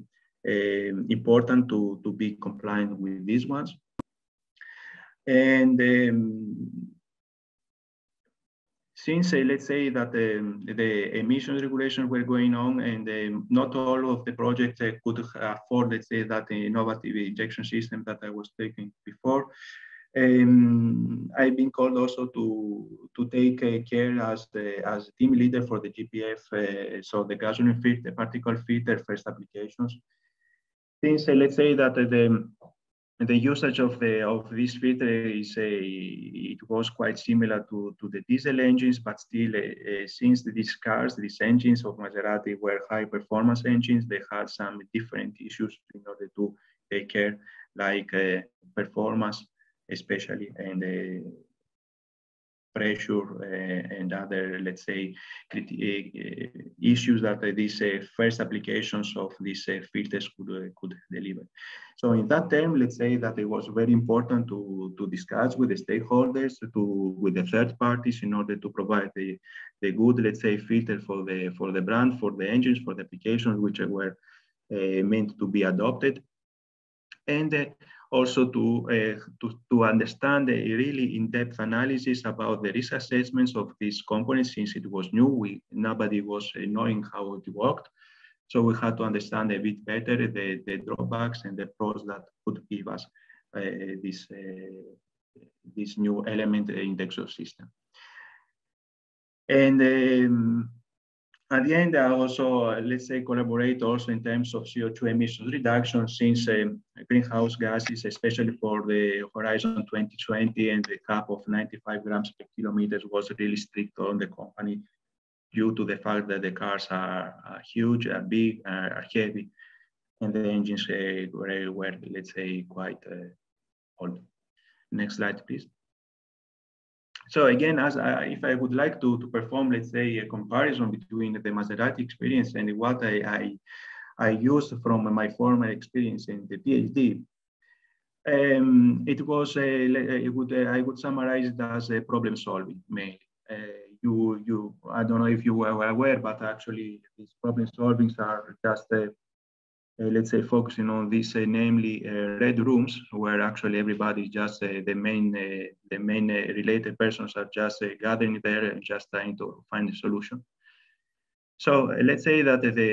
uh, important to, to be compliant with these ones. And um, since uh, let's say that um, the emissions regulations were going on, and um, not all of the projects uh, could afford, let's say, that innovative injection system that I was taking before, um, I've been called also to to take uh, care as the as team leader for the G P F, uh, so the gasoline filter, particle filter first applications. Since uh, let's say that uh, the the usage of the of this filter is a it was quite similar to to the diesel engines, but still, uh, uh, since these cars, these engines of Maserati were high performance engines, they had some different issues in order to take care, like uh, performance, especially, and uh, pressure uh, and other, let's say, uh, issues that uh, these uh, first applications of these uh, filters could, uh, could deliver. So in that term, let's say that it was very important to, to discuss with the stakeholders, to with the third parties, in order to provide the, the good, let's say, filter for the, for the brand, for the engines, for the applications which were uh, meant to be adopted. And uh, also to, uh, to, to understand a really in-depth analysis about the risk assessments of these components, since it was new, we, nobody was uh, knowing how it worked. So we had to understand a bit better the, the drawbacks and the pros that could give us uh, this, uh, this new element in the exhaust system. And um, at the end, I also, uh, let's say, collaborate also in terms of C O two emissions reduction, since um, greenhouse gases, especially for the Horizon twenty twenty and the cap of ninety-five grams per kilometer, was really strict on the company due to the fact that the cars are, are huge, are big, are, are heavy, and the engines uh, were, were, let's say, quite uh, old. Next slide, please. So again, as I, if I would like to, to perform, let's say, a comparison between the Maserati experience and what I, I, I used from my former experience in the PhD, um, it was, a, it would, I would summarize it as a problem solving mainly. Uh, you, you, I don't know if you were aware, but actually these problem solvings are just uh, Uh, let's say, focusing on this, uh, namely uh, red rooms, where actually everybody just uh, the main uh, the main uh, related persons are just uh, gathering there and just trying to find a solution. So uh, let's say that the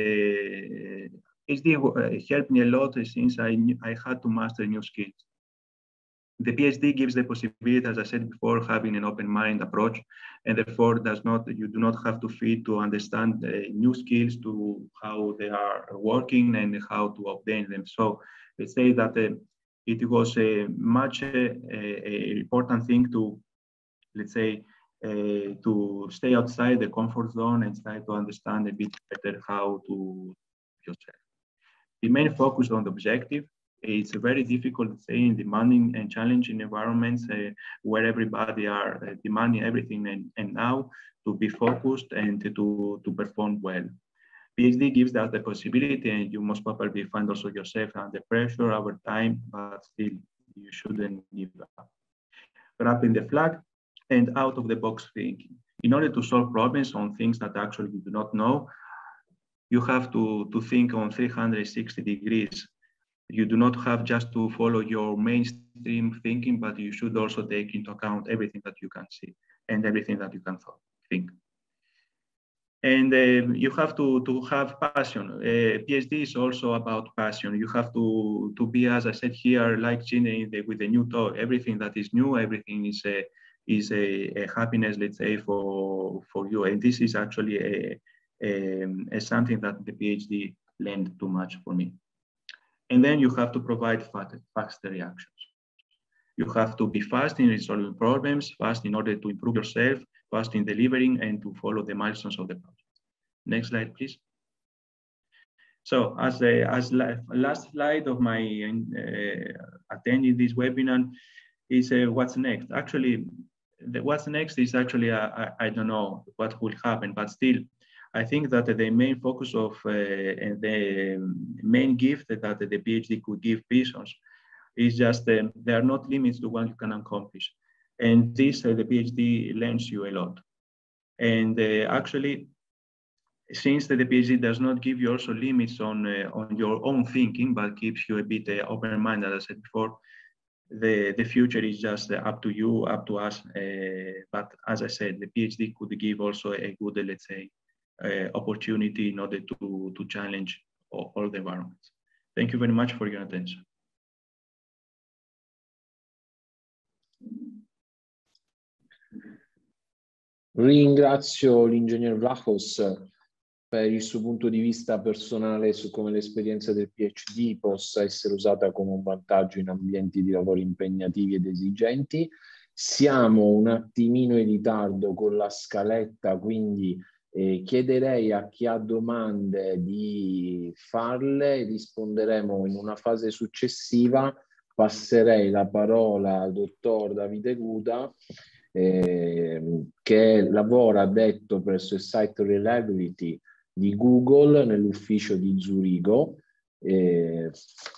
PhD uh, helped me a lot since I knew I had to master new skills. The PhD gives the possibility, as I said before, having an open mind approach, and therefore does not, you do not have to feed to understand uh, new skills to how they are working and how to obtain them. So let's say that uh, it was a much uh, a important thing to, let's say, uh, to stay outside the comfort zone and try to understand a bit better how to yourself. The main focus on the objective. It's very difficult, say, in demanding and challenging environments uh, where everybody are uh, demanding everything and, and now to be focused and to, to perform well. PhD gives us the possibility, and you most probably find also yourself under pressure over time, but still you shouldn't give up. Grabbing the flag and out of the box thinking. In order to solve problems on things that actually you do not know, you have to, to think on three hundred sixty degrees. You do not have just to follow your mainstream thinking, but you should also take into account everything that you can see and everything that you can think. And uh, you have to, to have passion. Uh, PhD is also about passion. You have to, to be, as I said here, like Gene with the new talk, everything that is new, everything is a, is a, a happiness, let's say, for, for you. And this is actually a, a, a something that the PhD learned too much for me. And then you have to provide faster reactions. You have to be fast in resolving problems, fast in order to improve yourself, fast in delivering, and to follow the milestones of the project. Next slide, please. So as a as la last slide of my uh, attending this webinar is uh, what's next. Actually, the what's next is actually, uh, I, I don't know what will happen, but still, I think that the main focus of uh, the main gift that the PhD could give persons is just um, there are not limits to what you can accomplish. And this, uh, the PhD learns you a lot. And uh, actually, since the PhD does not give you also limits on, uh, on your own thinking, but keeps you a bit uh, open-minded, as I said before, the, the future is just uh, up to you, up to us. Uh, but as I said, the PhD could give also a good, uh, let's say, uh, opportunity in order to, to challenge all, all the environments. Thank you very much for your attention. Ringrazio l'ingegner Vlachos per il suo punto di vista personale su come l'esperienza del PhD possa essere usata come un vantaggio in ambienti di lavoro impegnativi ed esigenti. Siamo un attimino in ritardo con la scaletta, quindi eh, chiederei a chi ha domande di farle, risponderemo in una fase successiva. Passerei la parola al dottor Davide Guda, eh, che lavora addetto presso il Site Reliability di Google nell'ufficio di Zurigo. Eh,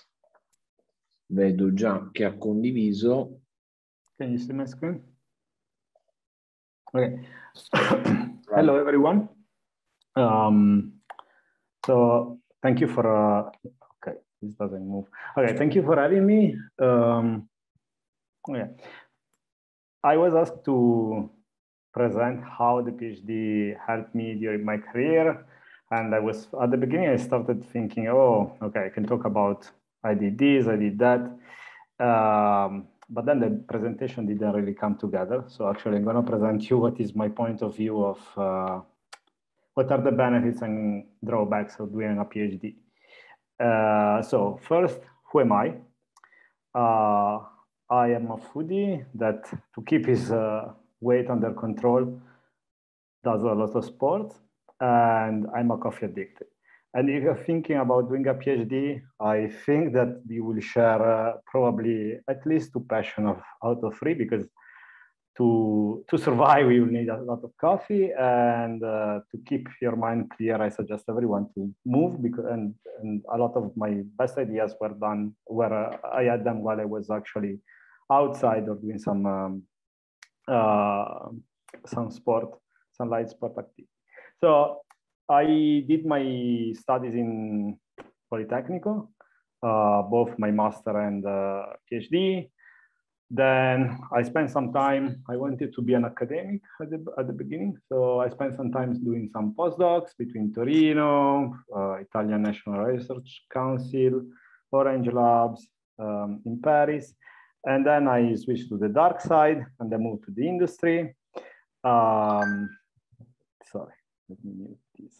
vedo già che ha condiviso. Can you see my screen? Okay. Hello, everyone. Um, so thank you for, uh, okay, this doesn't move. Okay, thank you for having me. Um, okay. I was asked to present how the PhD helped me during my career. And I was, at the beginning, I started thinking, oh, okay, I can talk about, I did this, I did that. Um, but then the presentation didn't really come together. So actually, I'm gonna present you what is my point of view of uh, what are the benefits and drawbacks of doing a PhD. Uh, so first, who am I? Uh, I am a foodie that, to keep his uh, weight under control, does a lot of sport, and I'm a coffee addicted. And if you're thinking about doing a PhD, I think that you will share uh, probably at least two passions of, out of three, because to, to survive, you will need a lot of coffee, and uh, to keep your mind clear, I suggest everyone to move, because and, and a lot of my best ideas were done, where uh, I had them while I was actually outside or doing some, um, uh, some sport, some light sport activity. So I did my studies in Politecnico, uh, both my master and uh, PhD. Then I spent some time, I wanted to be an academic at the, at the beginning. So I spent some time doing some postdocs between Torino, uh, Italian National Research Council, Orange Labs um, in Paris. And then I switched to the dark side and then moved to the industry. Um, sorry, let me mute this.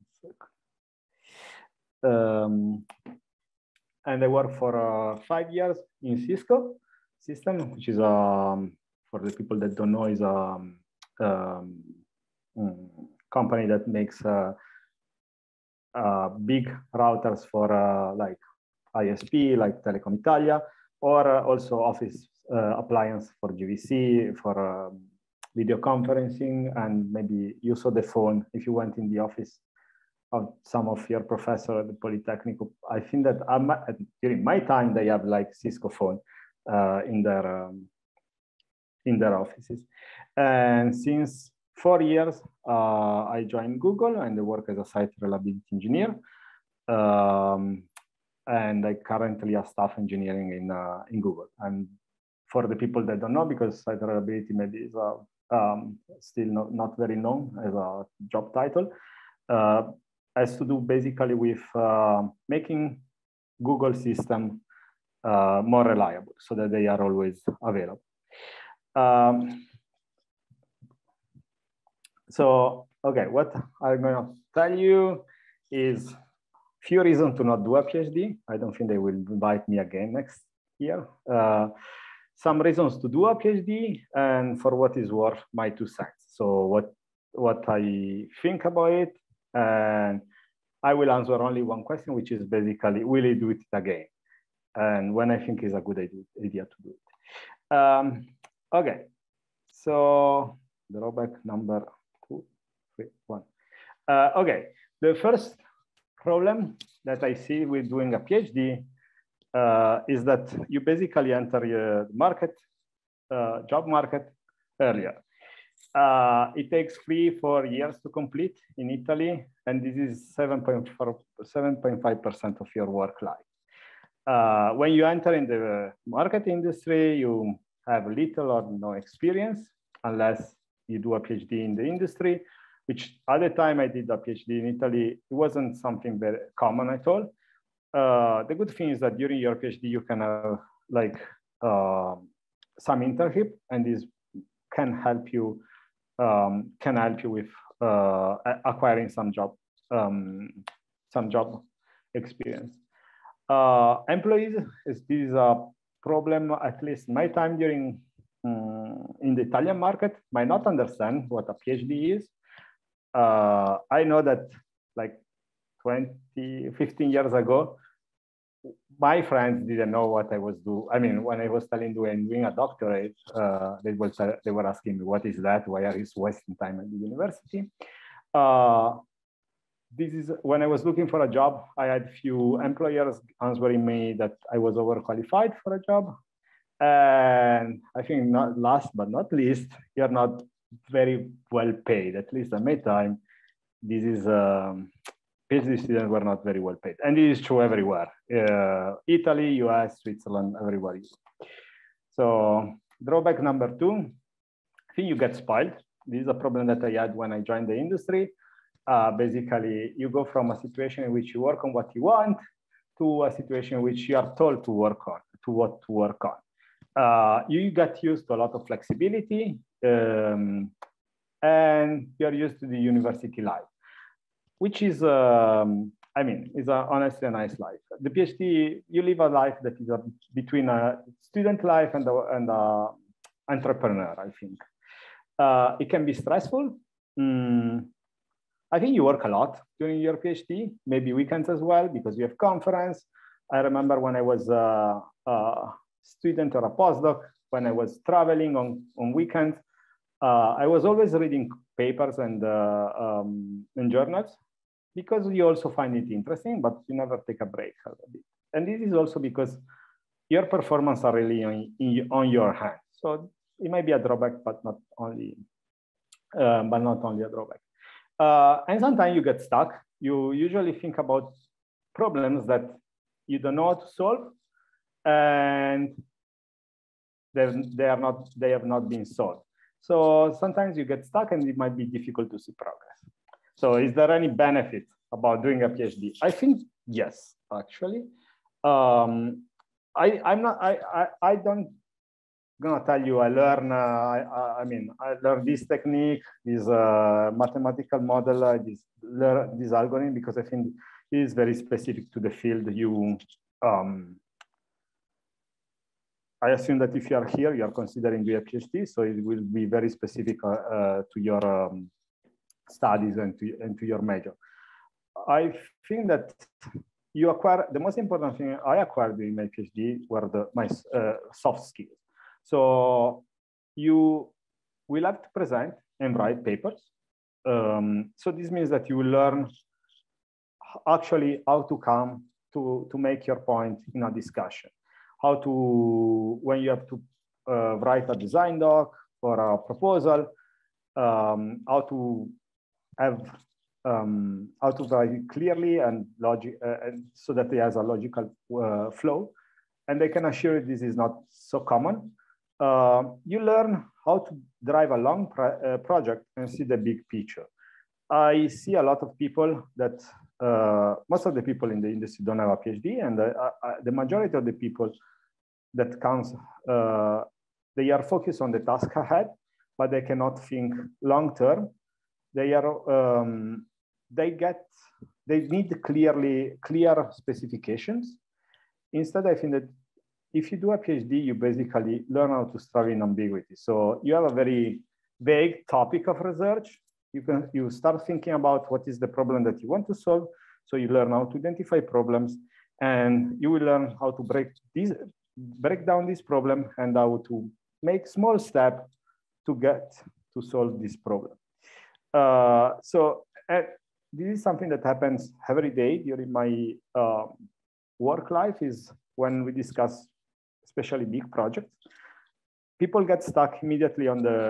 Um, and I worked for uh, five years in Cisco System, which is, um, for the people that don't know, is a um, um, company that makes uh, uh, big routers for uh, like I S P, like Telecom Italia, or uh, also office uh, appliance for G V C, for um, video conferencing, and maybe you saw the phone if you went in the office of some of your professor at the Politecnico. I think that I'm, during my time, they have like Cisco phone uh, in their um, in their offices. And since four years, uh, I joined Google and I work as a site reliability engineer. Um, and I currently a staff engineering in uh, in Google. And for the people that don't know, because site reliability maybe is uh, um, still not, not very known as a job title, uh, has to do basically with uh, making Google system uh, more reliable so that they are always available. Um, so, okay, what I'm going to tell you is few reasons to not do a PhD. I don't think they will invite me again next year. Uh, some reasons to do a PhD, and for what is worth, my two cents. So what, what I think about it, and I will answer only one question, which is basically, will I do it again? And when I think is a good idea, idea to do it. Um, okay, so drawback number two, three, one. Uh, okay, the first problem that I see with doing a PhD uh, is that you basically enter the market, uh, job market earlier. Uh, it takes three, four years to complete in Italy, and this is seven point five percent of your work life. Uh, when you enter in the market industry, you have little or no experience unless you do a PhD in the industry, which at the time I did a PhD in Italy, it wasn't something very common at all. Uh, the good thing is that during your PhD, you can have like uh, some internship, and this can help you um, can help you with uh, acquiring some job um, some job experience. Uh, employees, is this is a problem, at least my time during um, in the Italian market, might not understand what a PhD is. Uh, I know that like twenty, fifteen years ago, my friends didn't know what I was doing. I mean, when I was telling doing, doing a doctorate, uh, they, were, they were asking me, what is that? Why are you wasting time at the university? Uh, this is when I was looking for a job, I had few employers answering me that I was overqualified for a job. And I think not last but not least, you're not very well paid, at least at my time. This is, um, PhD students were not very well paid. And it is true everywhere. Uh, Italy, U S, Switzerland, everywhere. So drawback number two, I think you get spoiled. This is a problem that I had when I joined the industry. Uh, basically, you go from a situation in which you work on what you want to a situation in which you are told to work on, to what to work on. Uh, you get used to a lot of flexibility, um, and you're used to the university life, which is, um, I mean, is a, honestly a nice life. The PhD, you live a life that is a, between a student life and a, and a entrepreneur, I think. Uh, it can be stressful. Mm, I think you work a lot during your PhD, maybe weekends as well, because you have conference. I remember when I was a, a student or a postdoc, when I was traveling on, on weekends, uh, I was always reading papers and, uh, um, and journals, because you also find it interesting, but you never take a break. And this is also because your performance are really on, in, on your hands. So it might be a drawback, but not only, uh, but not only a drawback. Uh, and sometimes you get stuck. You usually think about problems that you don't know how to solve, and they are not, they have not been solved. So sometimes you get stuck, and it might be difficult to see progress. So is there any benefit about doing a PhD? I think yes, actually. Um, I, I'm not, I, I, I don't gonna tell you I learn, uh, I, I mean, I learned this technique, this uh, mathematical model, uh, this, learn this algorithm, because I think it is very specific to the field you, um, I assume that if you are here, you are considering doing a PhD, so it will be very specific uh, uh, to your um, studies and to, and to your major. I think that you acquire, the most important thing I acquired during my PhD were the, my uh, soft skills. So you will have to present and write papers. Um, so this means that you will learn actually how to come to, to make your point in a discussion. How to, when you have to uh, write a design doc or a proposal, um, how to have, um, how to write it clearly and logic, uh, and so that it has a logical uh, flow. And I can assure you this is not so common. Uh, you learn how to drive a long pro uh, project and see the big picture. I see a lot of people that, uh, most of the people in the industry don't have a PhD, and the, uh, the majority of the people that comes, uh, they are focused on the task ahead, but they cannot think long term. They are, um, they get, they need clearly, clear specifications. Instead, I think that if you do a PhD, you basically learn how to strive in ambiguity. So you have a very vague topic of research. You can you start thinking about what is the problem that you want to solve. So you learn how to identify problems, and you will learn how to break these, break down this problem, and how to make small steps to get to solve this problem. Uh, so uh, this is something that happens every day during my uh, work life. Is when we discuss especially big projects, people get stuck immediately on the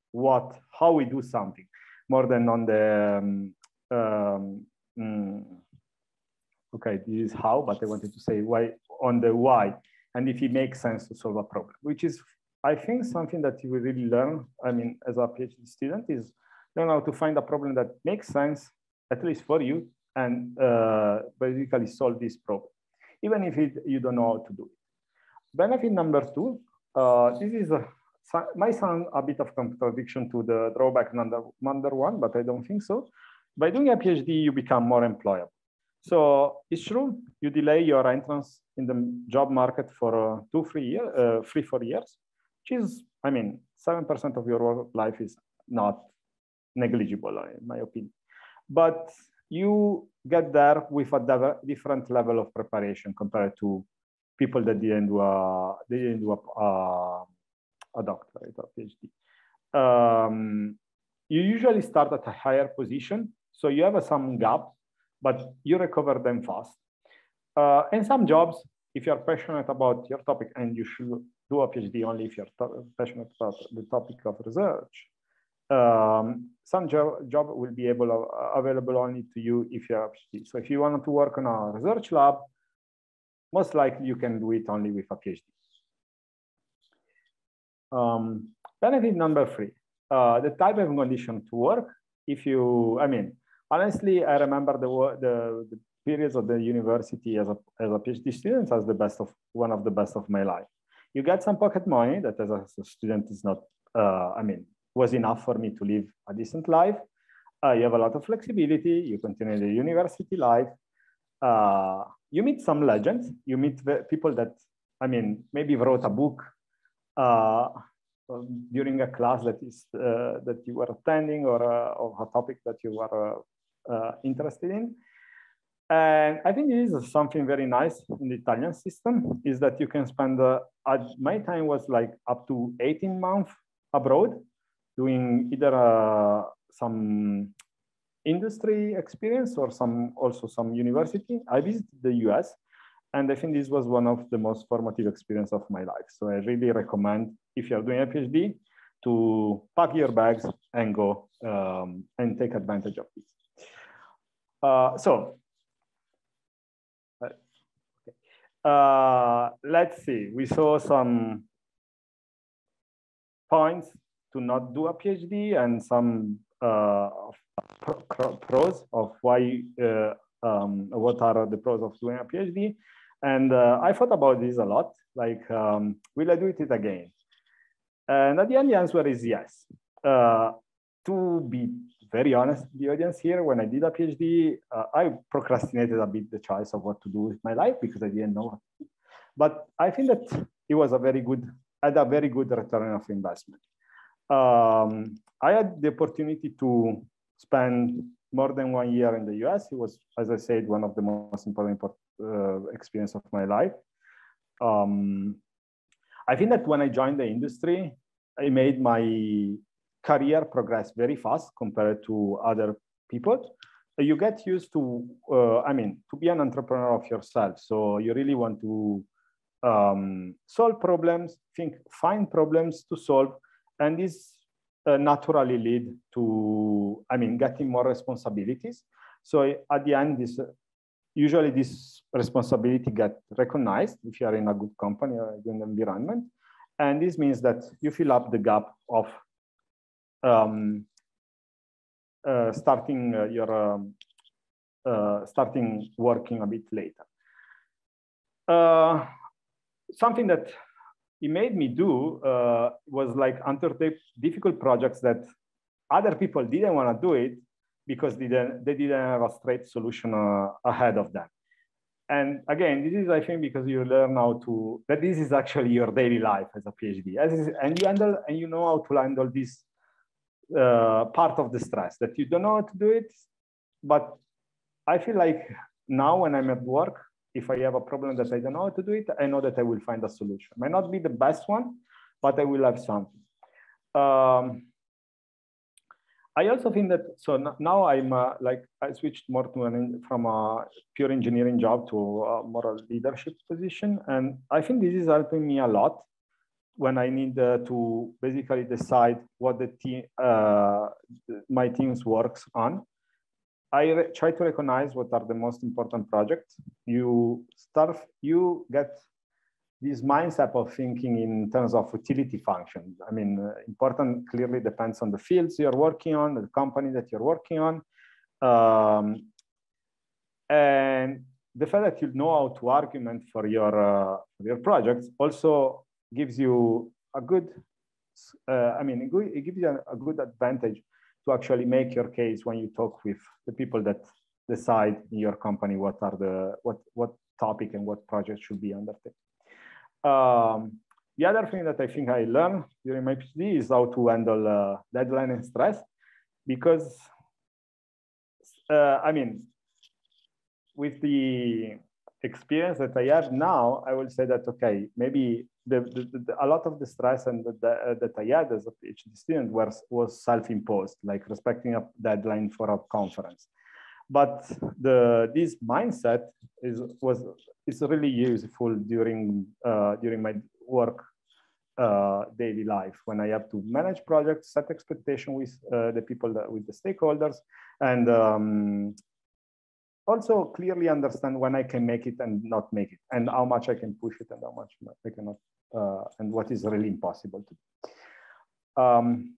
what, how we do something, more than on the, um, um, mm, okay, this is how, but I wanted to say why, on the why, and if it makes sense to solve a problem, which is, I think, something that you will really learn, I mean, as a PhD student, is learn how to find a problem that makes sense, at least for you, and uh, basically solve this problem, even if it, you don't know how to do it. Benefit number two, uh, this is a, might sound a bit of contradiction to the drawback number, number one, but I don't think so. By doing a PhD, you become more employable. So it's true, you delay your entrance in the job market for uh, two, three years, uh, three, four years, which is, I mean, seven percent of your work life is not negligible, in my opinion. But you get there with a different level of preparation compared to people that didn't do a, they didn't do a, a, a doctorate or PhD. Um, you usually start at a higher position, so you have a, some gap, but you recover them fast. Uh, and some jobs, if you're passionate about your topic, and you should do a PhD only if you're passionate about the topic of research, um, some job, job will be able uh, available only to you if you're a PhD. So if you want to work on a research lab, most likely you can do it only with a PhD. Um, benefit number three, uh, the type of condition to work. If you, I mean, honestly, I remember the, the, the periods of the university as a, as a PhD student as the best of, one of the best of my life. You get some pocket money that as a, as a student is not, uh, I mean, was enough for me to live a decent life. Uh, you have a lot of flexibility. You continue the university life. Uh, you meet some legends. You meet people that, I mean, maybe wrote a book uh, during a class that is uh, that you were attending, or, uh, or a topic that you were uh, uh, interested in. And I think this is something very nice in the Italian system, is that you can spend, uh, at my time was like up to eighteen months abroad, doing either uh, some industry experience or some also some university. I visited the U S, and I think this was one of the most formative experiences of my life. So I really recommend, if you're doing a PhD, to pack your bags and go um, and take advantage of this. Uh, so, uh, let's see, we saw some points to not do a PhD and some uh, pros of why, uh, um, what are the pros of doing a PhD. And uh, I thought about this a lot, like, um, will I do it again? And at the end, the answer is yes. Uh, to be very honest with the audience here, when I did a PhD, uh, I procrastinated a bit the choice of what to do with my life because I didn't know. But I think that it was a very good, had a very good return of investment. Um, I had the opportunity to spend more than one year in the U S. It was, as I said, one of the most important uh, experience of my life. Um, I think that when I joined the industry, I made my career progress very fast compared to other people. You get used to, uh, I mean, to be an entrepreneur of yourself. So you really want to um, solve problems, think, find problems to solve. And this uh, naturally lead to, I mean, getting more responsibilities. So at the end, this usually this responsibility get recognized if you are in a good company or a good environment. And this means that you fill up the gap of um, uh, starting uh, your um, uh, starting working a bit later. Uh, something that it made me do uh, was like undertake difficult projects that other people didn't want to do it because they didn't, they didn't have a straight solution uh, ahead of them. And again, this is, I think, because you learn how to, that this is actually your daily life as a PhD. As is, and you handle, and you know how to handle this uh, part of the stress, that you don't know how to do it. But I feel like now when I'm at work, if I have a problem that I don't know how to do it, I know that I will find a solution. Might not be the best one, but I will have something. Um, I also think that, so now I'm uh, like, I switched more to an, from a pure engineering job to a more a leadership position. And I think this is helping me a lot when I need uh, to basically decide what the team, uh, my team's works on, I try to recognize what are the most important projects. You start, you get this mindset of thinking in terms of utility functions. I mean, uh, important clearly depends on the fields you're working on, the company that you're working on. Um, and the fact that you know how to argument for your, uh, for your projects also gives you a good, uh, I mean, it gives you a, a good advantage to actually make your case when you talk with the people that decide in your company what are the, what, what topic and what project should be undertaken. Um, the other thing that I think I learned during my PhD is how to handle uh, deadline and stress, because, uh, I mean, with the experience that I have now, I will say that, okay, maybe the, the, the, a lot of the stress and the, the, uh, that I had as a PhD student was, was self-imposed, like respecting a deadline for a conference. But the, this mindset is, was, is really useful during, uh, during my work uh, daily life, when I have to manage projects, set expectation with uh, the people, that, with the stakeholders, and um, also clearly understand when I can make it and not make it, and how much I can push it and how much I cannot, uh, and what is really impossible to do. Um,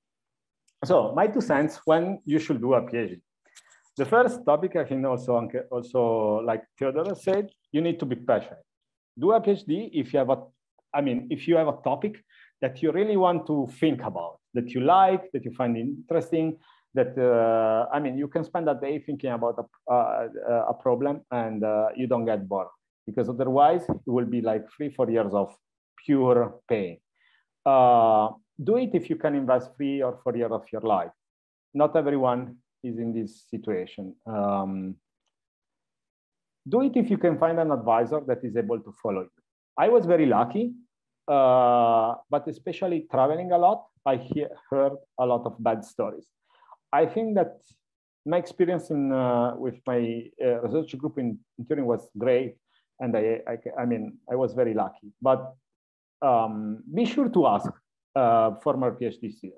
so my two cents when you should do a PhD. The first topic, I think also, also like Theodore said, you need to be passionate. Do a PhD if you have a, I mean, if you have a topic that you really want to think about, that you like, that you find interesting, that, uh, I mean, you can spend a day thinking about a, uh, a problem and uh, you don't get bored, because otherwise it will be like three, four years of pure pain. Uh, do it if you can invest three or four years of your life. Not everyone is in this situation. Um, do it if you can find an advisor that is able to follow you. I was very lucky, uh, but especially traveling a lot, I hear, heard a lot of bad stories. I think that my experience in, uh, with my uh, research group in, in Turin was great. And I, I, I mean, I was very lucky, but um, be sure to ask uh, former PhD students.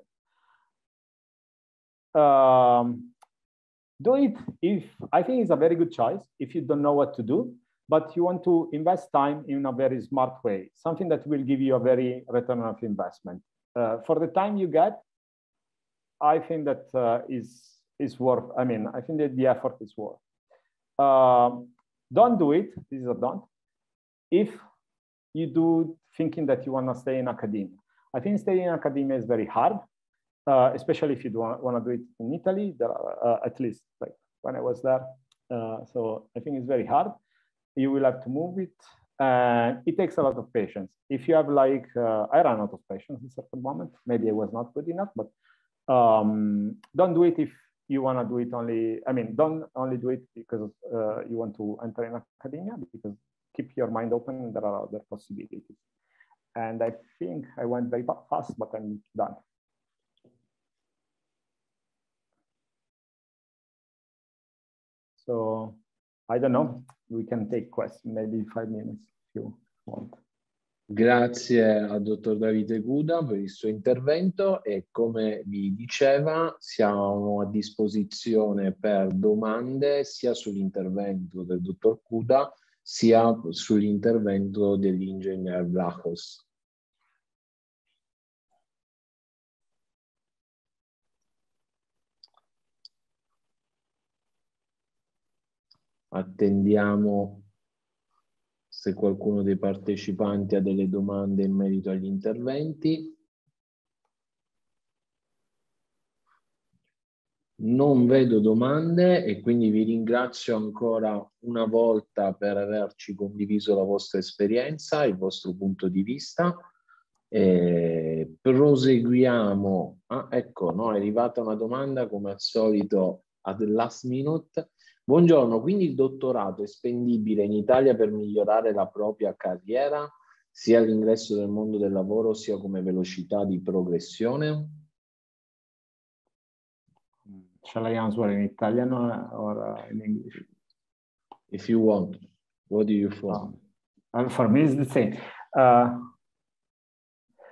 Um, do it if, I think it's a very good choice if you don't know what to do, but you want to invest time in a very smart way, something that will give you a very return of investment. Uh, for the time you get, I think that uh, is, is worth, I mean, I think that the effort is worth. Um, don't do it, this is a don't, if you do thinking that you want to stay in academia. I think staying in academia is very hard, uh, especially if you don't want to do it in Italy, there are, uh, at least like when I was there. Uh, so I think it's very hard. You will have to move it, and it takes a lot of patience. If you have like, uh, I ran out of patience at a certain moment, maybe I was not good enough, but um, don't do it if you want to do it only, I mean, don't only do it because uh, you want to enter in academia, because keep your mind open and there are other possibilities. And I think I went very fast, but I'm done. So I don't know, we can take questions, maybe five minutes if you want. Grazie al dottor Davide Cuda per il suo intervento e come vi diceva siamo a disposizione per domande sia sull'intervento del dottor Cuda sia sull'intervento dell'ingegner Vlachos. Attendiamo se qualcuno dei partecipanti ha delle domande in merito agli interventi. Non vedo domande e quindi vi ringrazio ancora una volta per averci condiviso la vostra esperienza, il vostro punto di vista. E proseguiamo. Ah, ecco, no, è arrivata una domanda come al solito at the last minute. Buongiorno, quindi il dottorato è spendibile in Italia per migliorare la propria carriera, sia all'ingresso del mondo del lavoro, sia come velocità di progressione? Shall I answer in Italian or, or in English? If you want, what do you want? Uh, for me, it's the same. Uh,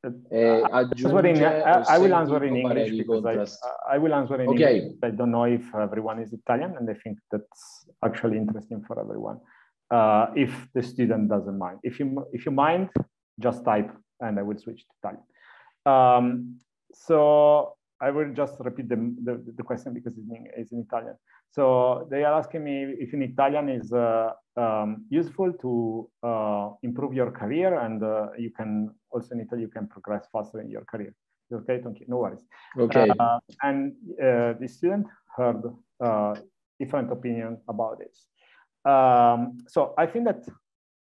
Eh, aggiunge, I, I will answer in English because I, I will answer in okay. English. I don't know if everyone is Italian, and I think that's actually interesting for everyone. Uh, if the student doesn't mind, if you if you mind, just type, and I will switch to Italian. Um, so I will just repeat the the, the question because it's in, it's in Italian. So they are asking me if in Italian is uh, um, useful to uh, improve your career, and uh, you can also in Italy you can progress faster in your career. Okay, thank you. No worries. Okay. Uh, and uh, the student heard uh, different opinion about this. Um, so I think that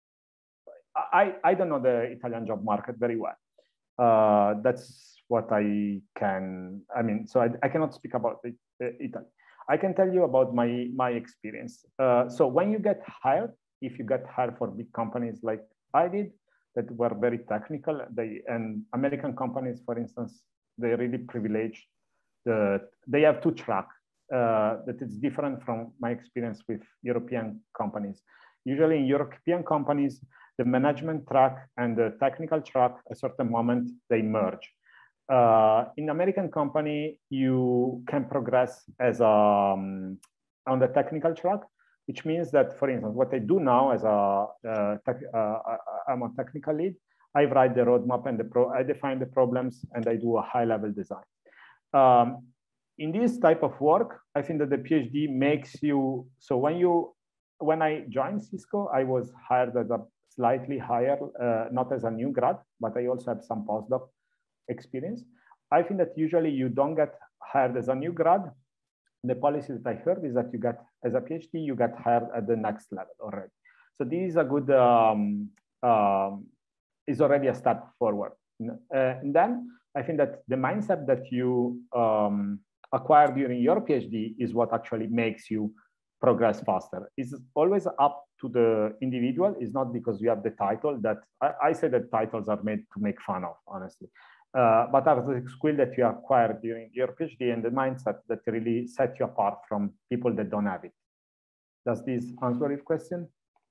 I I don't know the Italian job market very well. Uh, that's what I can. I mean, so I, I cannot speak about it, uh, Italy. I can tell you about my, my experience. Uh, so when you get hired, if you get hired for big companies like I did, that were very technical, they, and American companies, for instance, they really privilege the, they have two tracks uh, that is different from my experience with European companies. Usually in European companies, the management track and the technical track, at a certain moment, they merge. Uh, in American company, you can progress as a, um, on the technical track, which means that, for instance, what I do now as a, uh, tech, uh, I'm a technical lead, I write the roadmap and the pro, I define the problems and I do a high level design. Um, in this type of work, I think that the PhD makes you, so when you, when I joined Cisco, I was hired as a slightly higher, uh, not as a new grad, but I also have some postdoc experience. I think that usually you don't get hired as a new grad. The policy that I heard is that you get, as a PhD, you get hired at the next level already. So this is a good, um, um, is already a step forward. Uh, and then I think that the mindset that you um, acquire during your PhD is what actually makes you progress faster. It's always up to the individual. It's not because you have the title that, I, I say that titles are made to make fun of, honestly. Uh, but are the skill that you acquired during your PhD and the mindset that really set you apart from people that don't have it. Does this answer your question?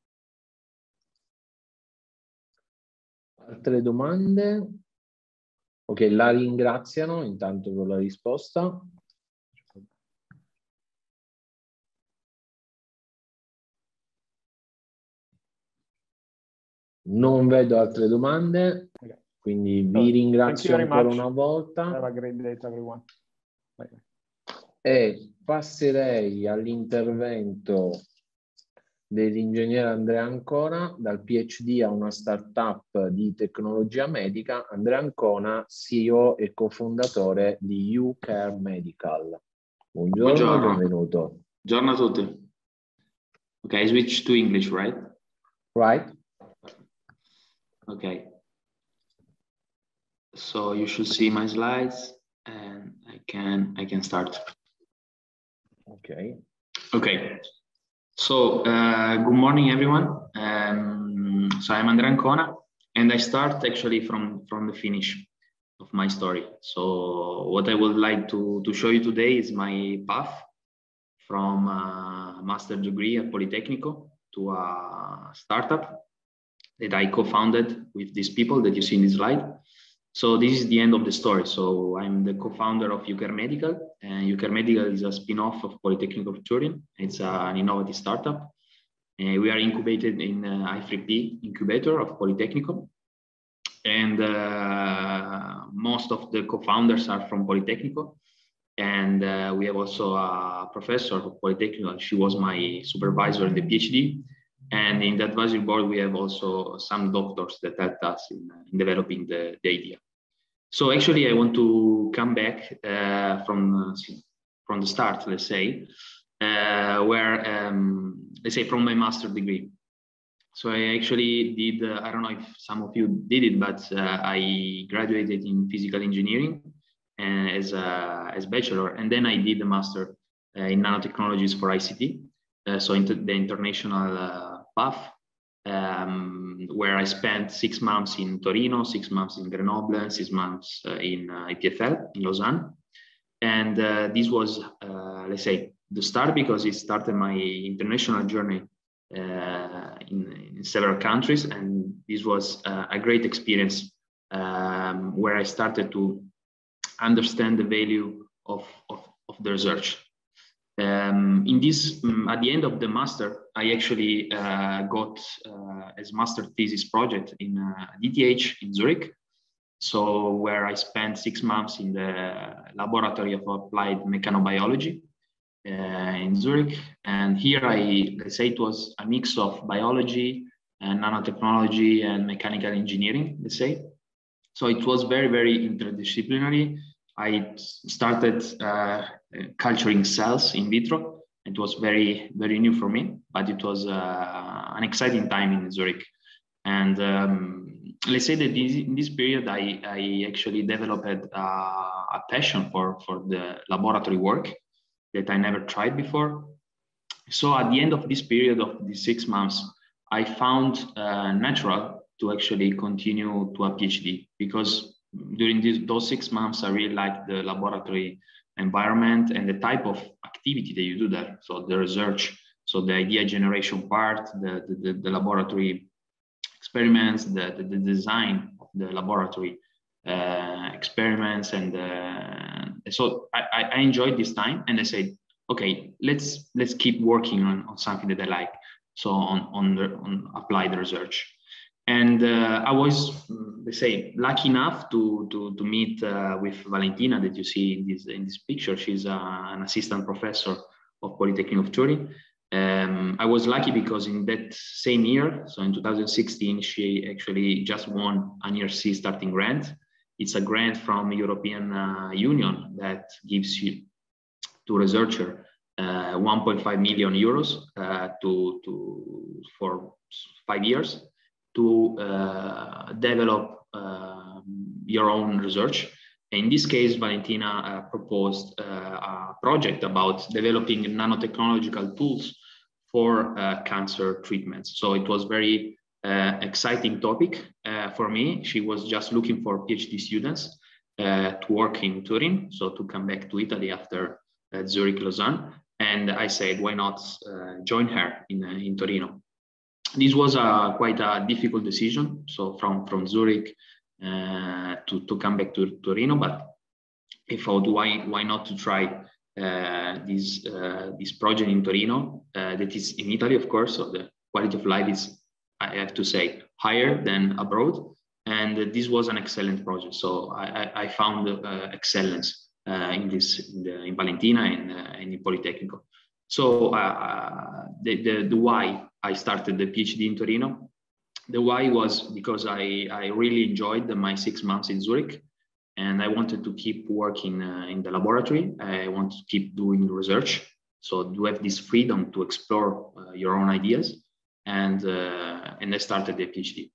Altre domande? Ok, la ringraziano intanto per la risposta. Non vedo altre domande. Okay. Quindi vi ringrazio ancora una volta. Have a great day to everyone. Bye. E passerei all'intervento dell'ingegnere Andrea Ancona, dal PhD a una startup di tecnologia medica. Andrea Ancona, C E O e cofondatore di UCare Medical. Buongiorno, Buongiorno. Benvenuto. Buongiorno a tutti. Okay, I switch to English, right? Right. Okay. So you should see my slides and I can I can start. Okay. Okay. So uh, good morning, everyone. Um, so I'm Andrea Ancona, and I start actually from from the finish of my story. So what I would like to to show you today is my path from a master degree at Politecnico to a startup that I co-founded with these people that you see in this slide. So this is the end of the story. So I'm the co-founder of UCare Medical, and UCare Medical is a spin-off of Polytechnic of Turin. It's uh, an innovative startup. Uh, we are incubated in uh, I three P incubator of Polytechnico. And uh, most of the co-founders are from Polytechnico. And uh, we have also a professor of Polytechnico. She was my supervisor in the PhD. And in the advisory board, we have also some doctors that helped us in, in developing the, the idea. So actually, I want to come back uh, from, uh, from the start, let's say, uh, where, um, let's say, from my master's degree. So I actually did, uh, I don't know if some of you did it, but uh, I graduated in physical engineering uh, as a as bachelor, and then I did a master uh, in nanotechnologies for I C T. Uh, so into the international uh, path, um, where I spent six months in Torino, six months in Grenoble, six months uh, in uh, I T F L in Lausanne. And uh, this was, uh, let's say, the start, because it started my international journey uh, in, in several countries. And this was uh, a great experience um, where I started to understand the value of, of, of the research. Um, in this, um, at the end of the master, I actually uh, got uh, as master thesis project in uh, D T H in Zurich. So where I spent six months in the laboratory of applied mechanobiology uh, in Zurich. And here I, let's say it was a mix of biology and nanotechnology and mechanical engineering, let's say. So it was very, very interdisciplinary. I started uh, culturing cells in vitro. It was very, very new for me, but it was uh, an exciting time in Zurich. And um, let's say that this, in this period, I, I actually developed uh, a passion for, for the laboratory work that I never tried before. So at the end of this period of these six months, I found uh, natural to actually continue to a PhD, because during this, those six months, I really liked the laboratory environment and the type of activity that you do there. So the research, so the idea generation part, the, the, the laboratory experiments, the, the, the design of the laboratory uh, experiments. And uh, so I, I enjoyed this time, and I said, okay, let's let's keep working on, on something that I like. So on, on, the, on applied research. And uh, I was, let's say, lucky enough to, to, to meet uh, with Valentina that you see in this, in this picture. She's uh, an assistant professor of Polytechnic of Turin. Um, I was lucky because in that same year, so in two thousand sixteen, she actually just won an E R C starting grant. It's a grant from the European uh, Union that gives you to researcher uh, one point five million euros uh, to, to, for five years to uh, develop uh, your own research. In this case, Valentina uh, proposed uh, a project about developing nanotechnological tools for uh, cancer treatments. So it was very uh, exciting topic uh, for me. She was just looking for PhD students uh, to work in Turin, so to come back to Italy after uh, Zurich, Lausanne. And I said, why not uh, join her in, uh, in Torino? This was a, quite a difficult decision. So from, from Zurich uh, to, to come back to Torino, but I thought, why, why not to try uh, this, uh, this project in Torino, uh, that is in Italy, of course, so the quality of life is, I have to say, higher than abroad. And uh, this was an excellent project. So I, I, I found uh, excellence uh, in this, in, the, in Valentina and, uh, and in Politecnico. So uh, the, the, the why I started the PhD in Torino, the why was because I, I really enjoyed the, my six months in Zurich, and I wanted to keep working uh, in the laboratory. I want to keep doing research. So you have this freedom to explore uh, your own ideas, and, uh, and I started the PhD.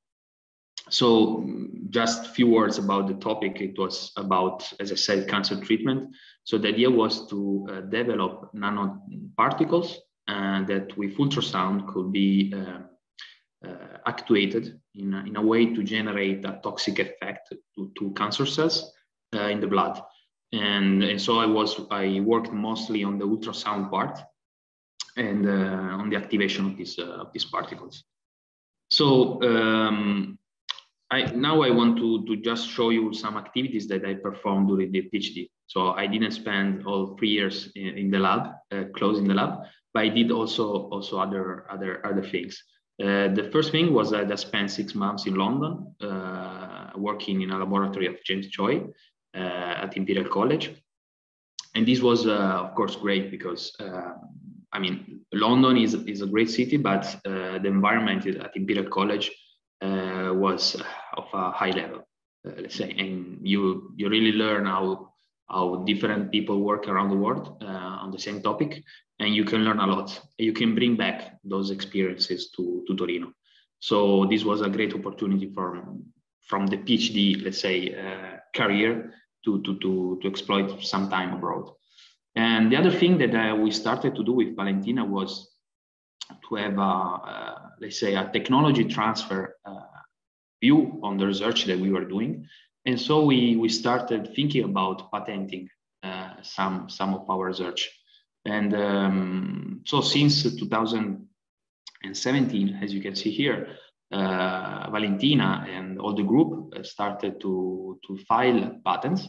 So just a few words about the topic. It was about, as I said, cancer treatment. So the idea was to uh, develop nanoparticles uh, that with ultrasound could be uh, uh, actuated in a, in a way to generate a toxic effect to, to cancer cells uh, in the blood. And, and so I was, I worked mostly on the ultrasound part and uh, on the activation of these, uh, of these particles. So um, I, now I want to, to just show you some activities that I performed during the PhD. So I didn't spend all three years in, in the lab, uh, close in the lab, but I did also, also other, other, other things. Uh, the first thing was that I spent six months in London, uh, working in a laboratory of James Choi uh, at Imperial College. And this was, uh, of course, great because, uh, I mean, London is, is a great city, but uh, the environment at Imperial College uh, was of a high level, uh, let's say, and you, you really learn how, how different people work around the world uh, on the same topic, and you can learn a lot. You can bring back those experiences to, to Torino. So this was a great opportunity for, from the PhD, let's say, uh, career to, to, to, to exploit some time abroad. And the other thing that uh, we started to do with Valentina was to have, a, uh, let's say, a technology transfer uh, view on the research that we were doing. And so we, we started thinking about patenting uh, some, some of our research. And um, so since two thousand seventeen, as you can see here, uh, Valentina and all the group started to, to file patents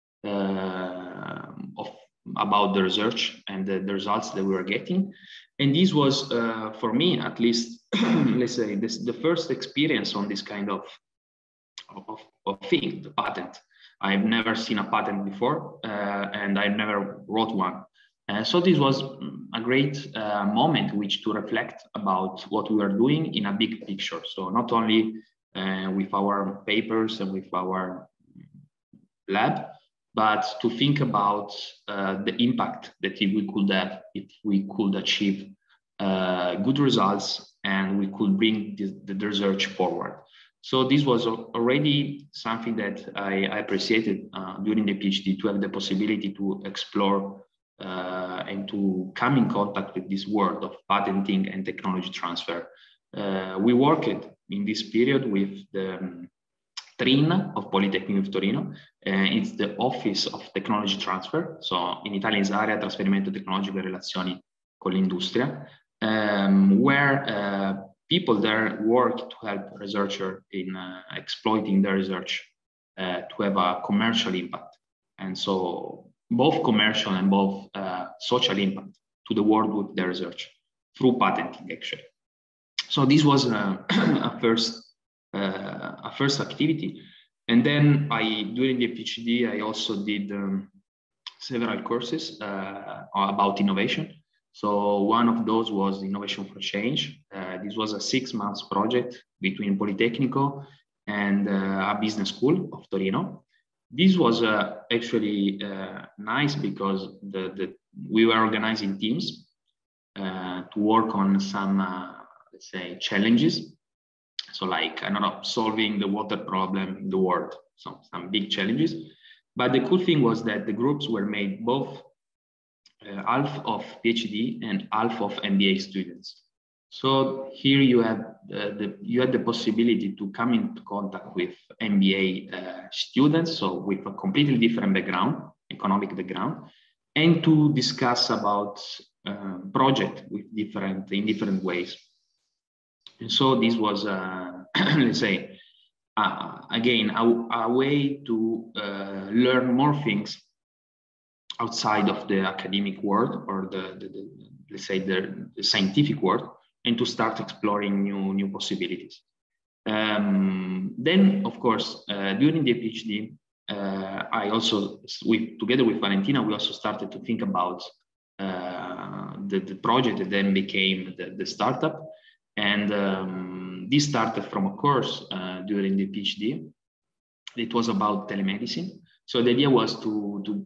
uh, of, about the research and the, the results that we were getting. And this was, uh, for me at least, let's say, this, the first experience on this kind of, of, of thing, the patent. I've never seen a patent before, uh, and I never wrote one. Uh, so this was a great uh, moment which to reflect about what we were doing in a big picture. So not only uh, with our papers and with our lab, but to think about uh, the impact that we could have if we could achieve uh, good results and we could bring the, the research forward. So this was already something that I, I appreciated uh, during the PhD, to have the possibility to explore uh, and to come in contact with this world of patenting and technology transfer. Uh, we worked in this period with the um, T R I N of Politecnico of Torino. Uh, it's the Office of Technology Transfer. So in Italian it's Area Trasferimento Tecnologico e Relazioni con l'Industria, um, where uh, people there work to help researchers in uh, exploiting their research uh, to have a commercial impact. And so both commercial and both uh, social impact to the world with their research through patenting, actually. So this was a, a first uh, a first activity. And then I, during the PhD, I also did um, several courses uh, about innovation. So one of those was Innovation for Change. Uh, this was a six months project between Politecnico and uh, a business school of Torino. This was uh, actually uh, nice because the, the, we were organizing teams uh, to work on some, uh, let's say, challenges. So like, I don't know, solving the water problem in the world, so some big challenges. But the cool thing was that the groups were made both Uh, half of PhD and half of M B A students. So here you have uh, the you had the possibility to come into contact with M B A uh, students, so with a completely different background, economic background, and to discuss about uh, project with different in different ways. And so this was, uh, let's say, uh, again a, a way to uh, learn more things outside of the academic world or the, the, the let's say the, the scientific world, and to start exploring new new possibilities. Um, then, of course, uh, during the PhD, uh, I also, we, together with Valentina, we also started to think about uh, the, the project that then became the, the startup. And um, this started from a course uh, during the PhD. It was about telemedicine. So the idea was to, to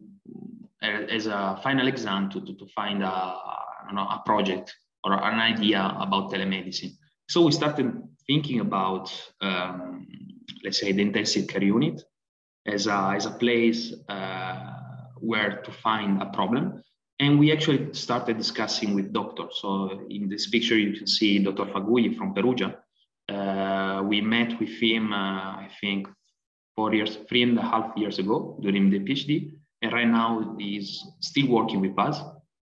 as a final exam to, to, to find a, I don't know, a project or an idea about telemedicine. So we started thinking about, um, let's say, the intensive care unit as a, as a place uh, where to find a problem. And we actually started discussing with doctors. So in this picture, you can see Doctor Fagugli from Perugia. Uh, we met with him, uh, I think, four years, three and a half years ago during the PhD. And right now he's still working with us.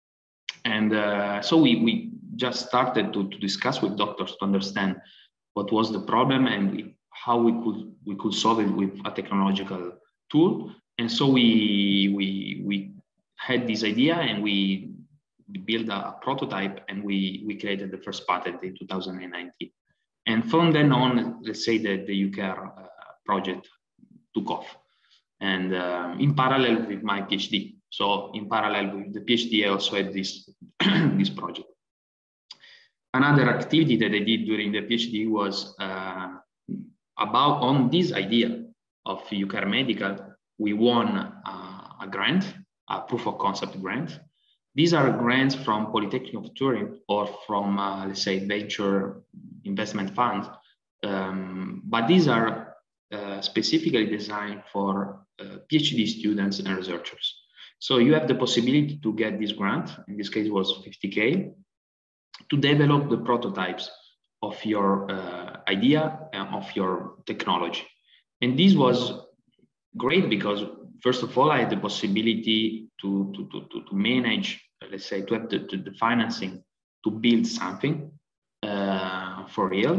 And uh, so we, we just started to, to discuss with doctors to understand what was the problem and how we could we could solve it with a technological tool. And so we we we had this idea and we built a, a prototype, and we we created the first patent in two thousand nineteen. And from then on, let's say that the U C A R uh, project took off. And uh, in parallel with my PhD. So in parallel with the PhD, I also had this, this project. Another activity that I did during the PhD was uh, about on this idea of U C A R Medical. We won uh, a grant, a proof of concept grant. These are grants from Polytechnic of Turin or from, uh, let's say, venture investment funds. Um, but these are Uh, specifically designed for uh, PhD students and researchers. So you have the possibility to get this grant, in this case it was fifty K, to develop the prototypes of your uh, idea and of your technology. And this was great because, first of all, I had the possibility to, to, to, to, to manage, let's say, to have the, to, the financing to build something uh, for real.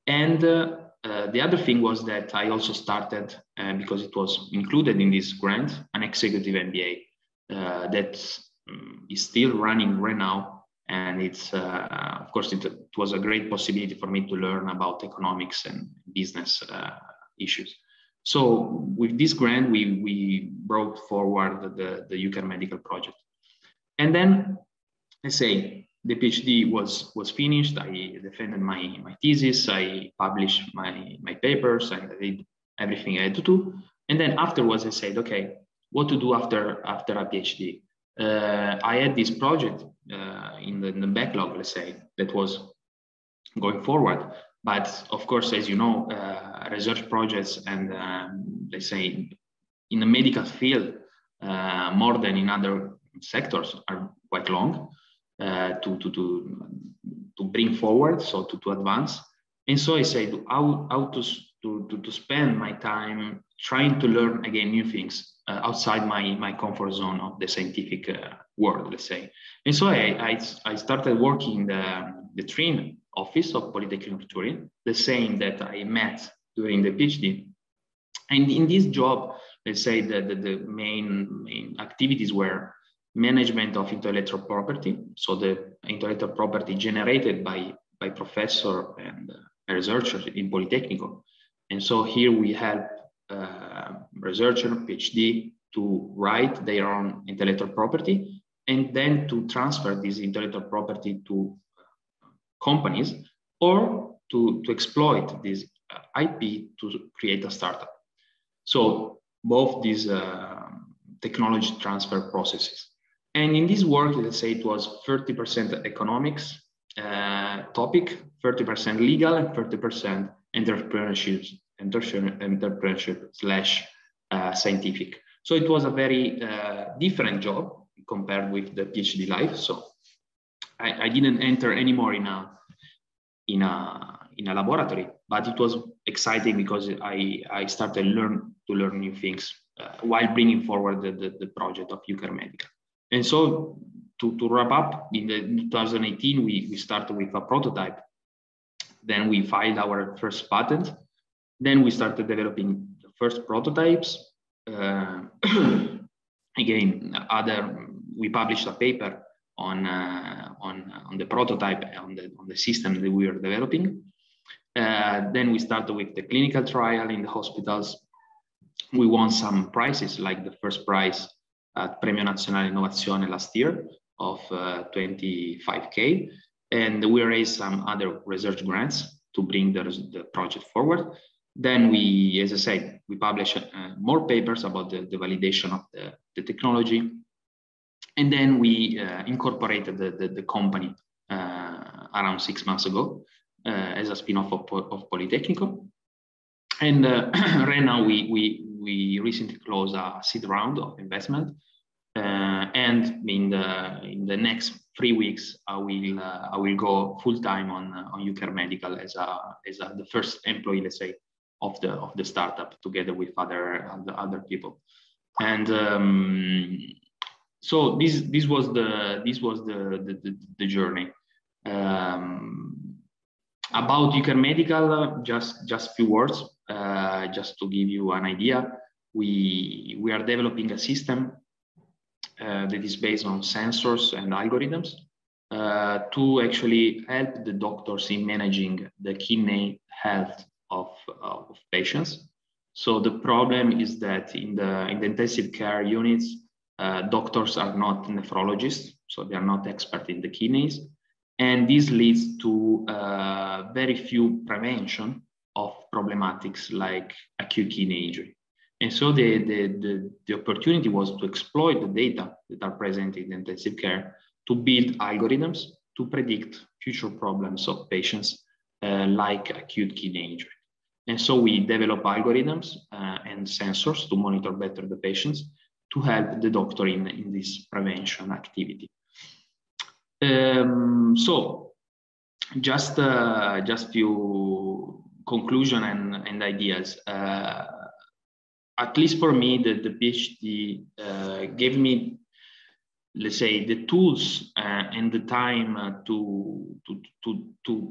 And uh, uh, the other thing was that I also started, uh, because it was included in this grant, an executive M B A uh, that um, is still running right now. And it's, uh, of course, it, it was a great possibility for me to learn about economics and business uh, issues. So with this grant, we, we brought forward the, the UCAR medical project. And then, let's say, the PhD was, was finished. I defended my, my thesis. I published my, my papers, and I did everything I had to do. And then afterwards, I said, okay, what to do after, after a PhD? Uh, I had this project uh, in, the, in the backlog, let's say, that was going forward. But of course, as you know, uh, research projects and, um, let's say, in the medical field, uh, more than in other sectors, are quite long. Uh, to, to, to, to bring forward, so to, to advance. And so I said, how, how to, to, to spend my time trying to learn again new things uh, outside my, my comfort zone of the scientific uh, world, let's say. And so I, I, I started working in the, the Turin office of Polytechnic of Turin, the same that I met during the PhD. And in this job, let's say that the, the main, main activities were management of intellectual property, so the intellectual property generated by, by professor and uh, researchers in Politecnico. And so here we help uh, researcher, PhD, to write their own intellectual property, and then to transfer this intellectual property to companies, or to, to exploit this uh, I P to create a startup. So both these uh, technology transfer processes. And in this work, let's say it was thirty percent economics uh, topic, thirty percent legal, and thirty percent entrepreneurship, entrepreneurship slash uh, scientific. So it was a very uh, different job compared with the PhD life. So I, I didn't enter anymore in a in a in a laboratory, but it was exciting because I I started learn to learn new things uh, while bringing forward the, the, the project of UCAR Medical. And so to, to wrap up, in the two thousand eighteen, we, we started with a prototype. Then we filed our first patent. Then we started developing the first prototypes. Uh, again, other, we published a paper on, uh, on, on the prototype, on the, on the system that we were developing. Uh, then we started with the clinical trial in the hospitals. We won some prizes, like the first prize at Premio Nazionale Innovazione last year of uh, twenty-five K. And we raised some other research grants to bring the, the project forward. Then we, as I said, we published uh, more papers about the, the validation of the, the technology. And then we uh, incorporated the, the, the company uh, around six months ago uh, as a spin-off of, of Politecnico. And uh, right now we, we, we recently closed a seed round of investment. Uh, and in the, in the next three weeks, I will, uh, I will go full-time on, uh, on UCAR Medical as, a, as a, the first employee, let's say, of the, of the startup, together with other, other, other people. And um, so this, this was the, this was the, the, the, the journey. Um, about UCAR Medical, uh, just, just few words, uh, just to give you an idea. We, we are developing a system uh, that is based on sensors and algorithms uh, to actually help the doctors in managing the kidney health of, uh, of patients. So the problem is that in the, in the intensive care units, uh, doctors are not nephrologists, so they are not expert in the kidneys. And this leads to uh, very few prevention of problematics like acute kidney injury. And so the, the, the, the opportunity was to exploit the data that are present in intensive care to build algorithms to predict future problems of patients uh, like acute kidney injury. And so we develop algorithms uh, and sensors to monitor better the patients to help the doctor in, in this prevention activity. Um, so just uh, just few conclusion and, and ideas. Uh, at least for me, the, the PhD uh, gave me, let's say, the tools uh, and the time uh, to, to, to, to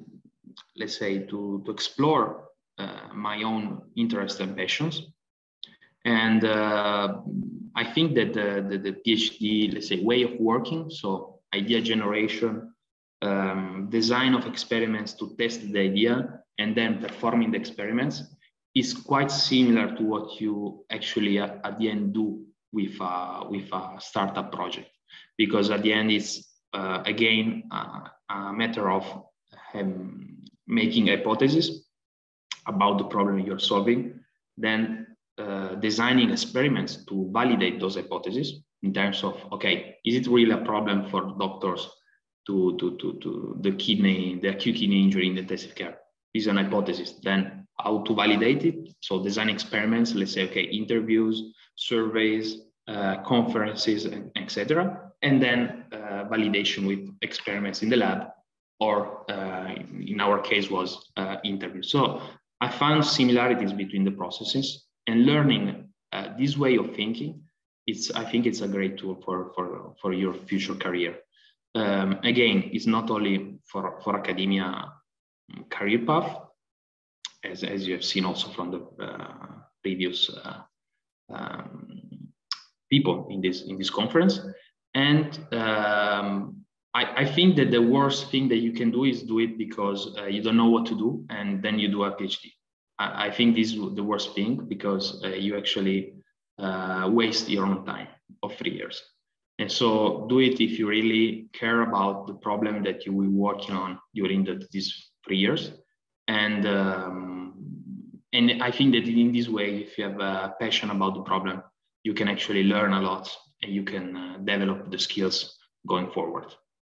let's say, to, to explore uh, my own interests and passions. And uh, I think that the, the, the PhD, let's say, way of working, so idea generation, um, design of experiments to test the idea, and then performing the experiments, is quite similar to what you actually at, at the end do with a, with a startup project. Because at the end, it's, uh, again, uh, a matter of um, making hypotheses about the problem you're solving, then uh, designing experiments to validate those hypotheses in terms of, okay, is it really a problem for doctors to, to, to, to the kidney, the acute kidney injury in intensive care? This is an hypothesis. Then how to validate it? So design experiments, let's say, okay, interviews, surveys, uh, conferences, et cetera. And then uh, validation with experiments in the lab, or uh, in our case was uh, interviews. So I found similarities between the processes, and learning uh, this way of thinking, it's, I think it's a great tool for, for, for your future career. Um, again, it's not only for, for academia career path, as, as you have seen also from the uh, previous uh, um, people in this, in this conference. And um, I, I think that the worst thing that you can do is do it because uh, you don't know what to do, and then you do a PhD. I, I think this is the worst thing, because uh, you actually uh, waste your own time of three years. And so do it if you really care about the problem that you will be working on during the, these three years. And, um, and I think that in this way, if you have a passion about the problem, you can actually learn a lot, and you can uh, develop the skills going forward.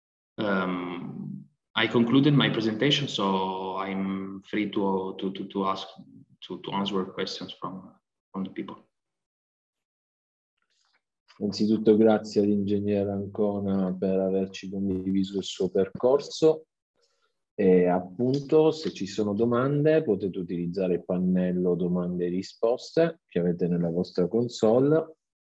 Um, I concluded my presentation, so I'm free to, to, to, to ask, to, to answer questions from, from the people. Innanzitutto grazie all'ingegnere Ancona per averci condiviso il suo percorso, e appunto se ci sono domande potete utilizzare il pannello domande e risposte che avete nella vostra console.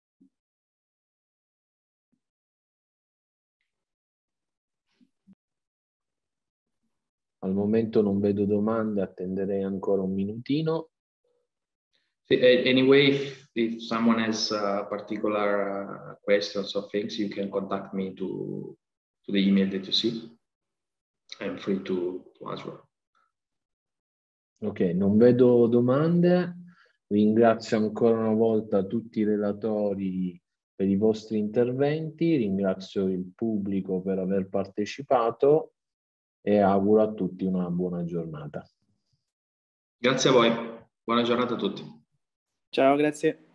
Al momento non vedo domande, attenderei ancora un minutino. Anyway, if, if someone has uh, particular uh, questions or things, you can contact me to, to the email that you see. I'm free to, to answer. Ok, non vedo domande. Ringrazio ancora una volta tutti i relatori per i vostri interventi, ringrazio il pubblico per aver partecipato e auguro a tutti una buona giornata. Grazie a voi, buona giornata a tutti. Ciao, grazie.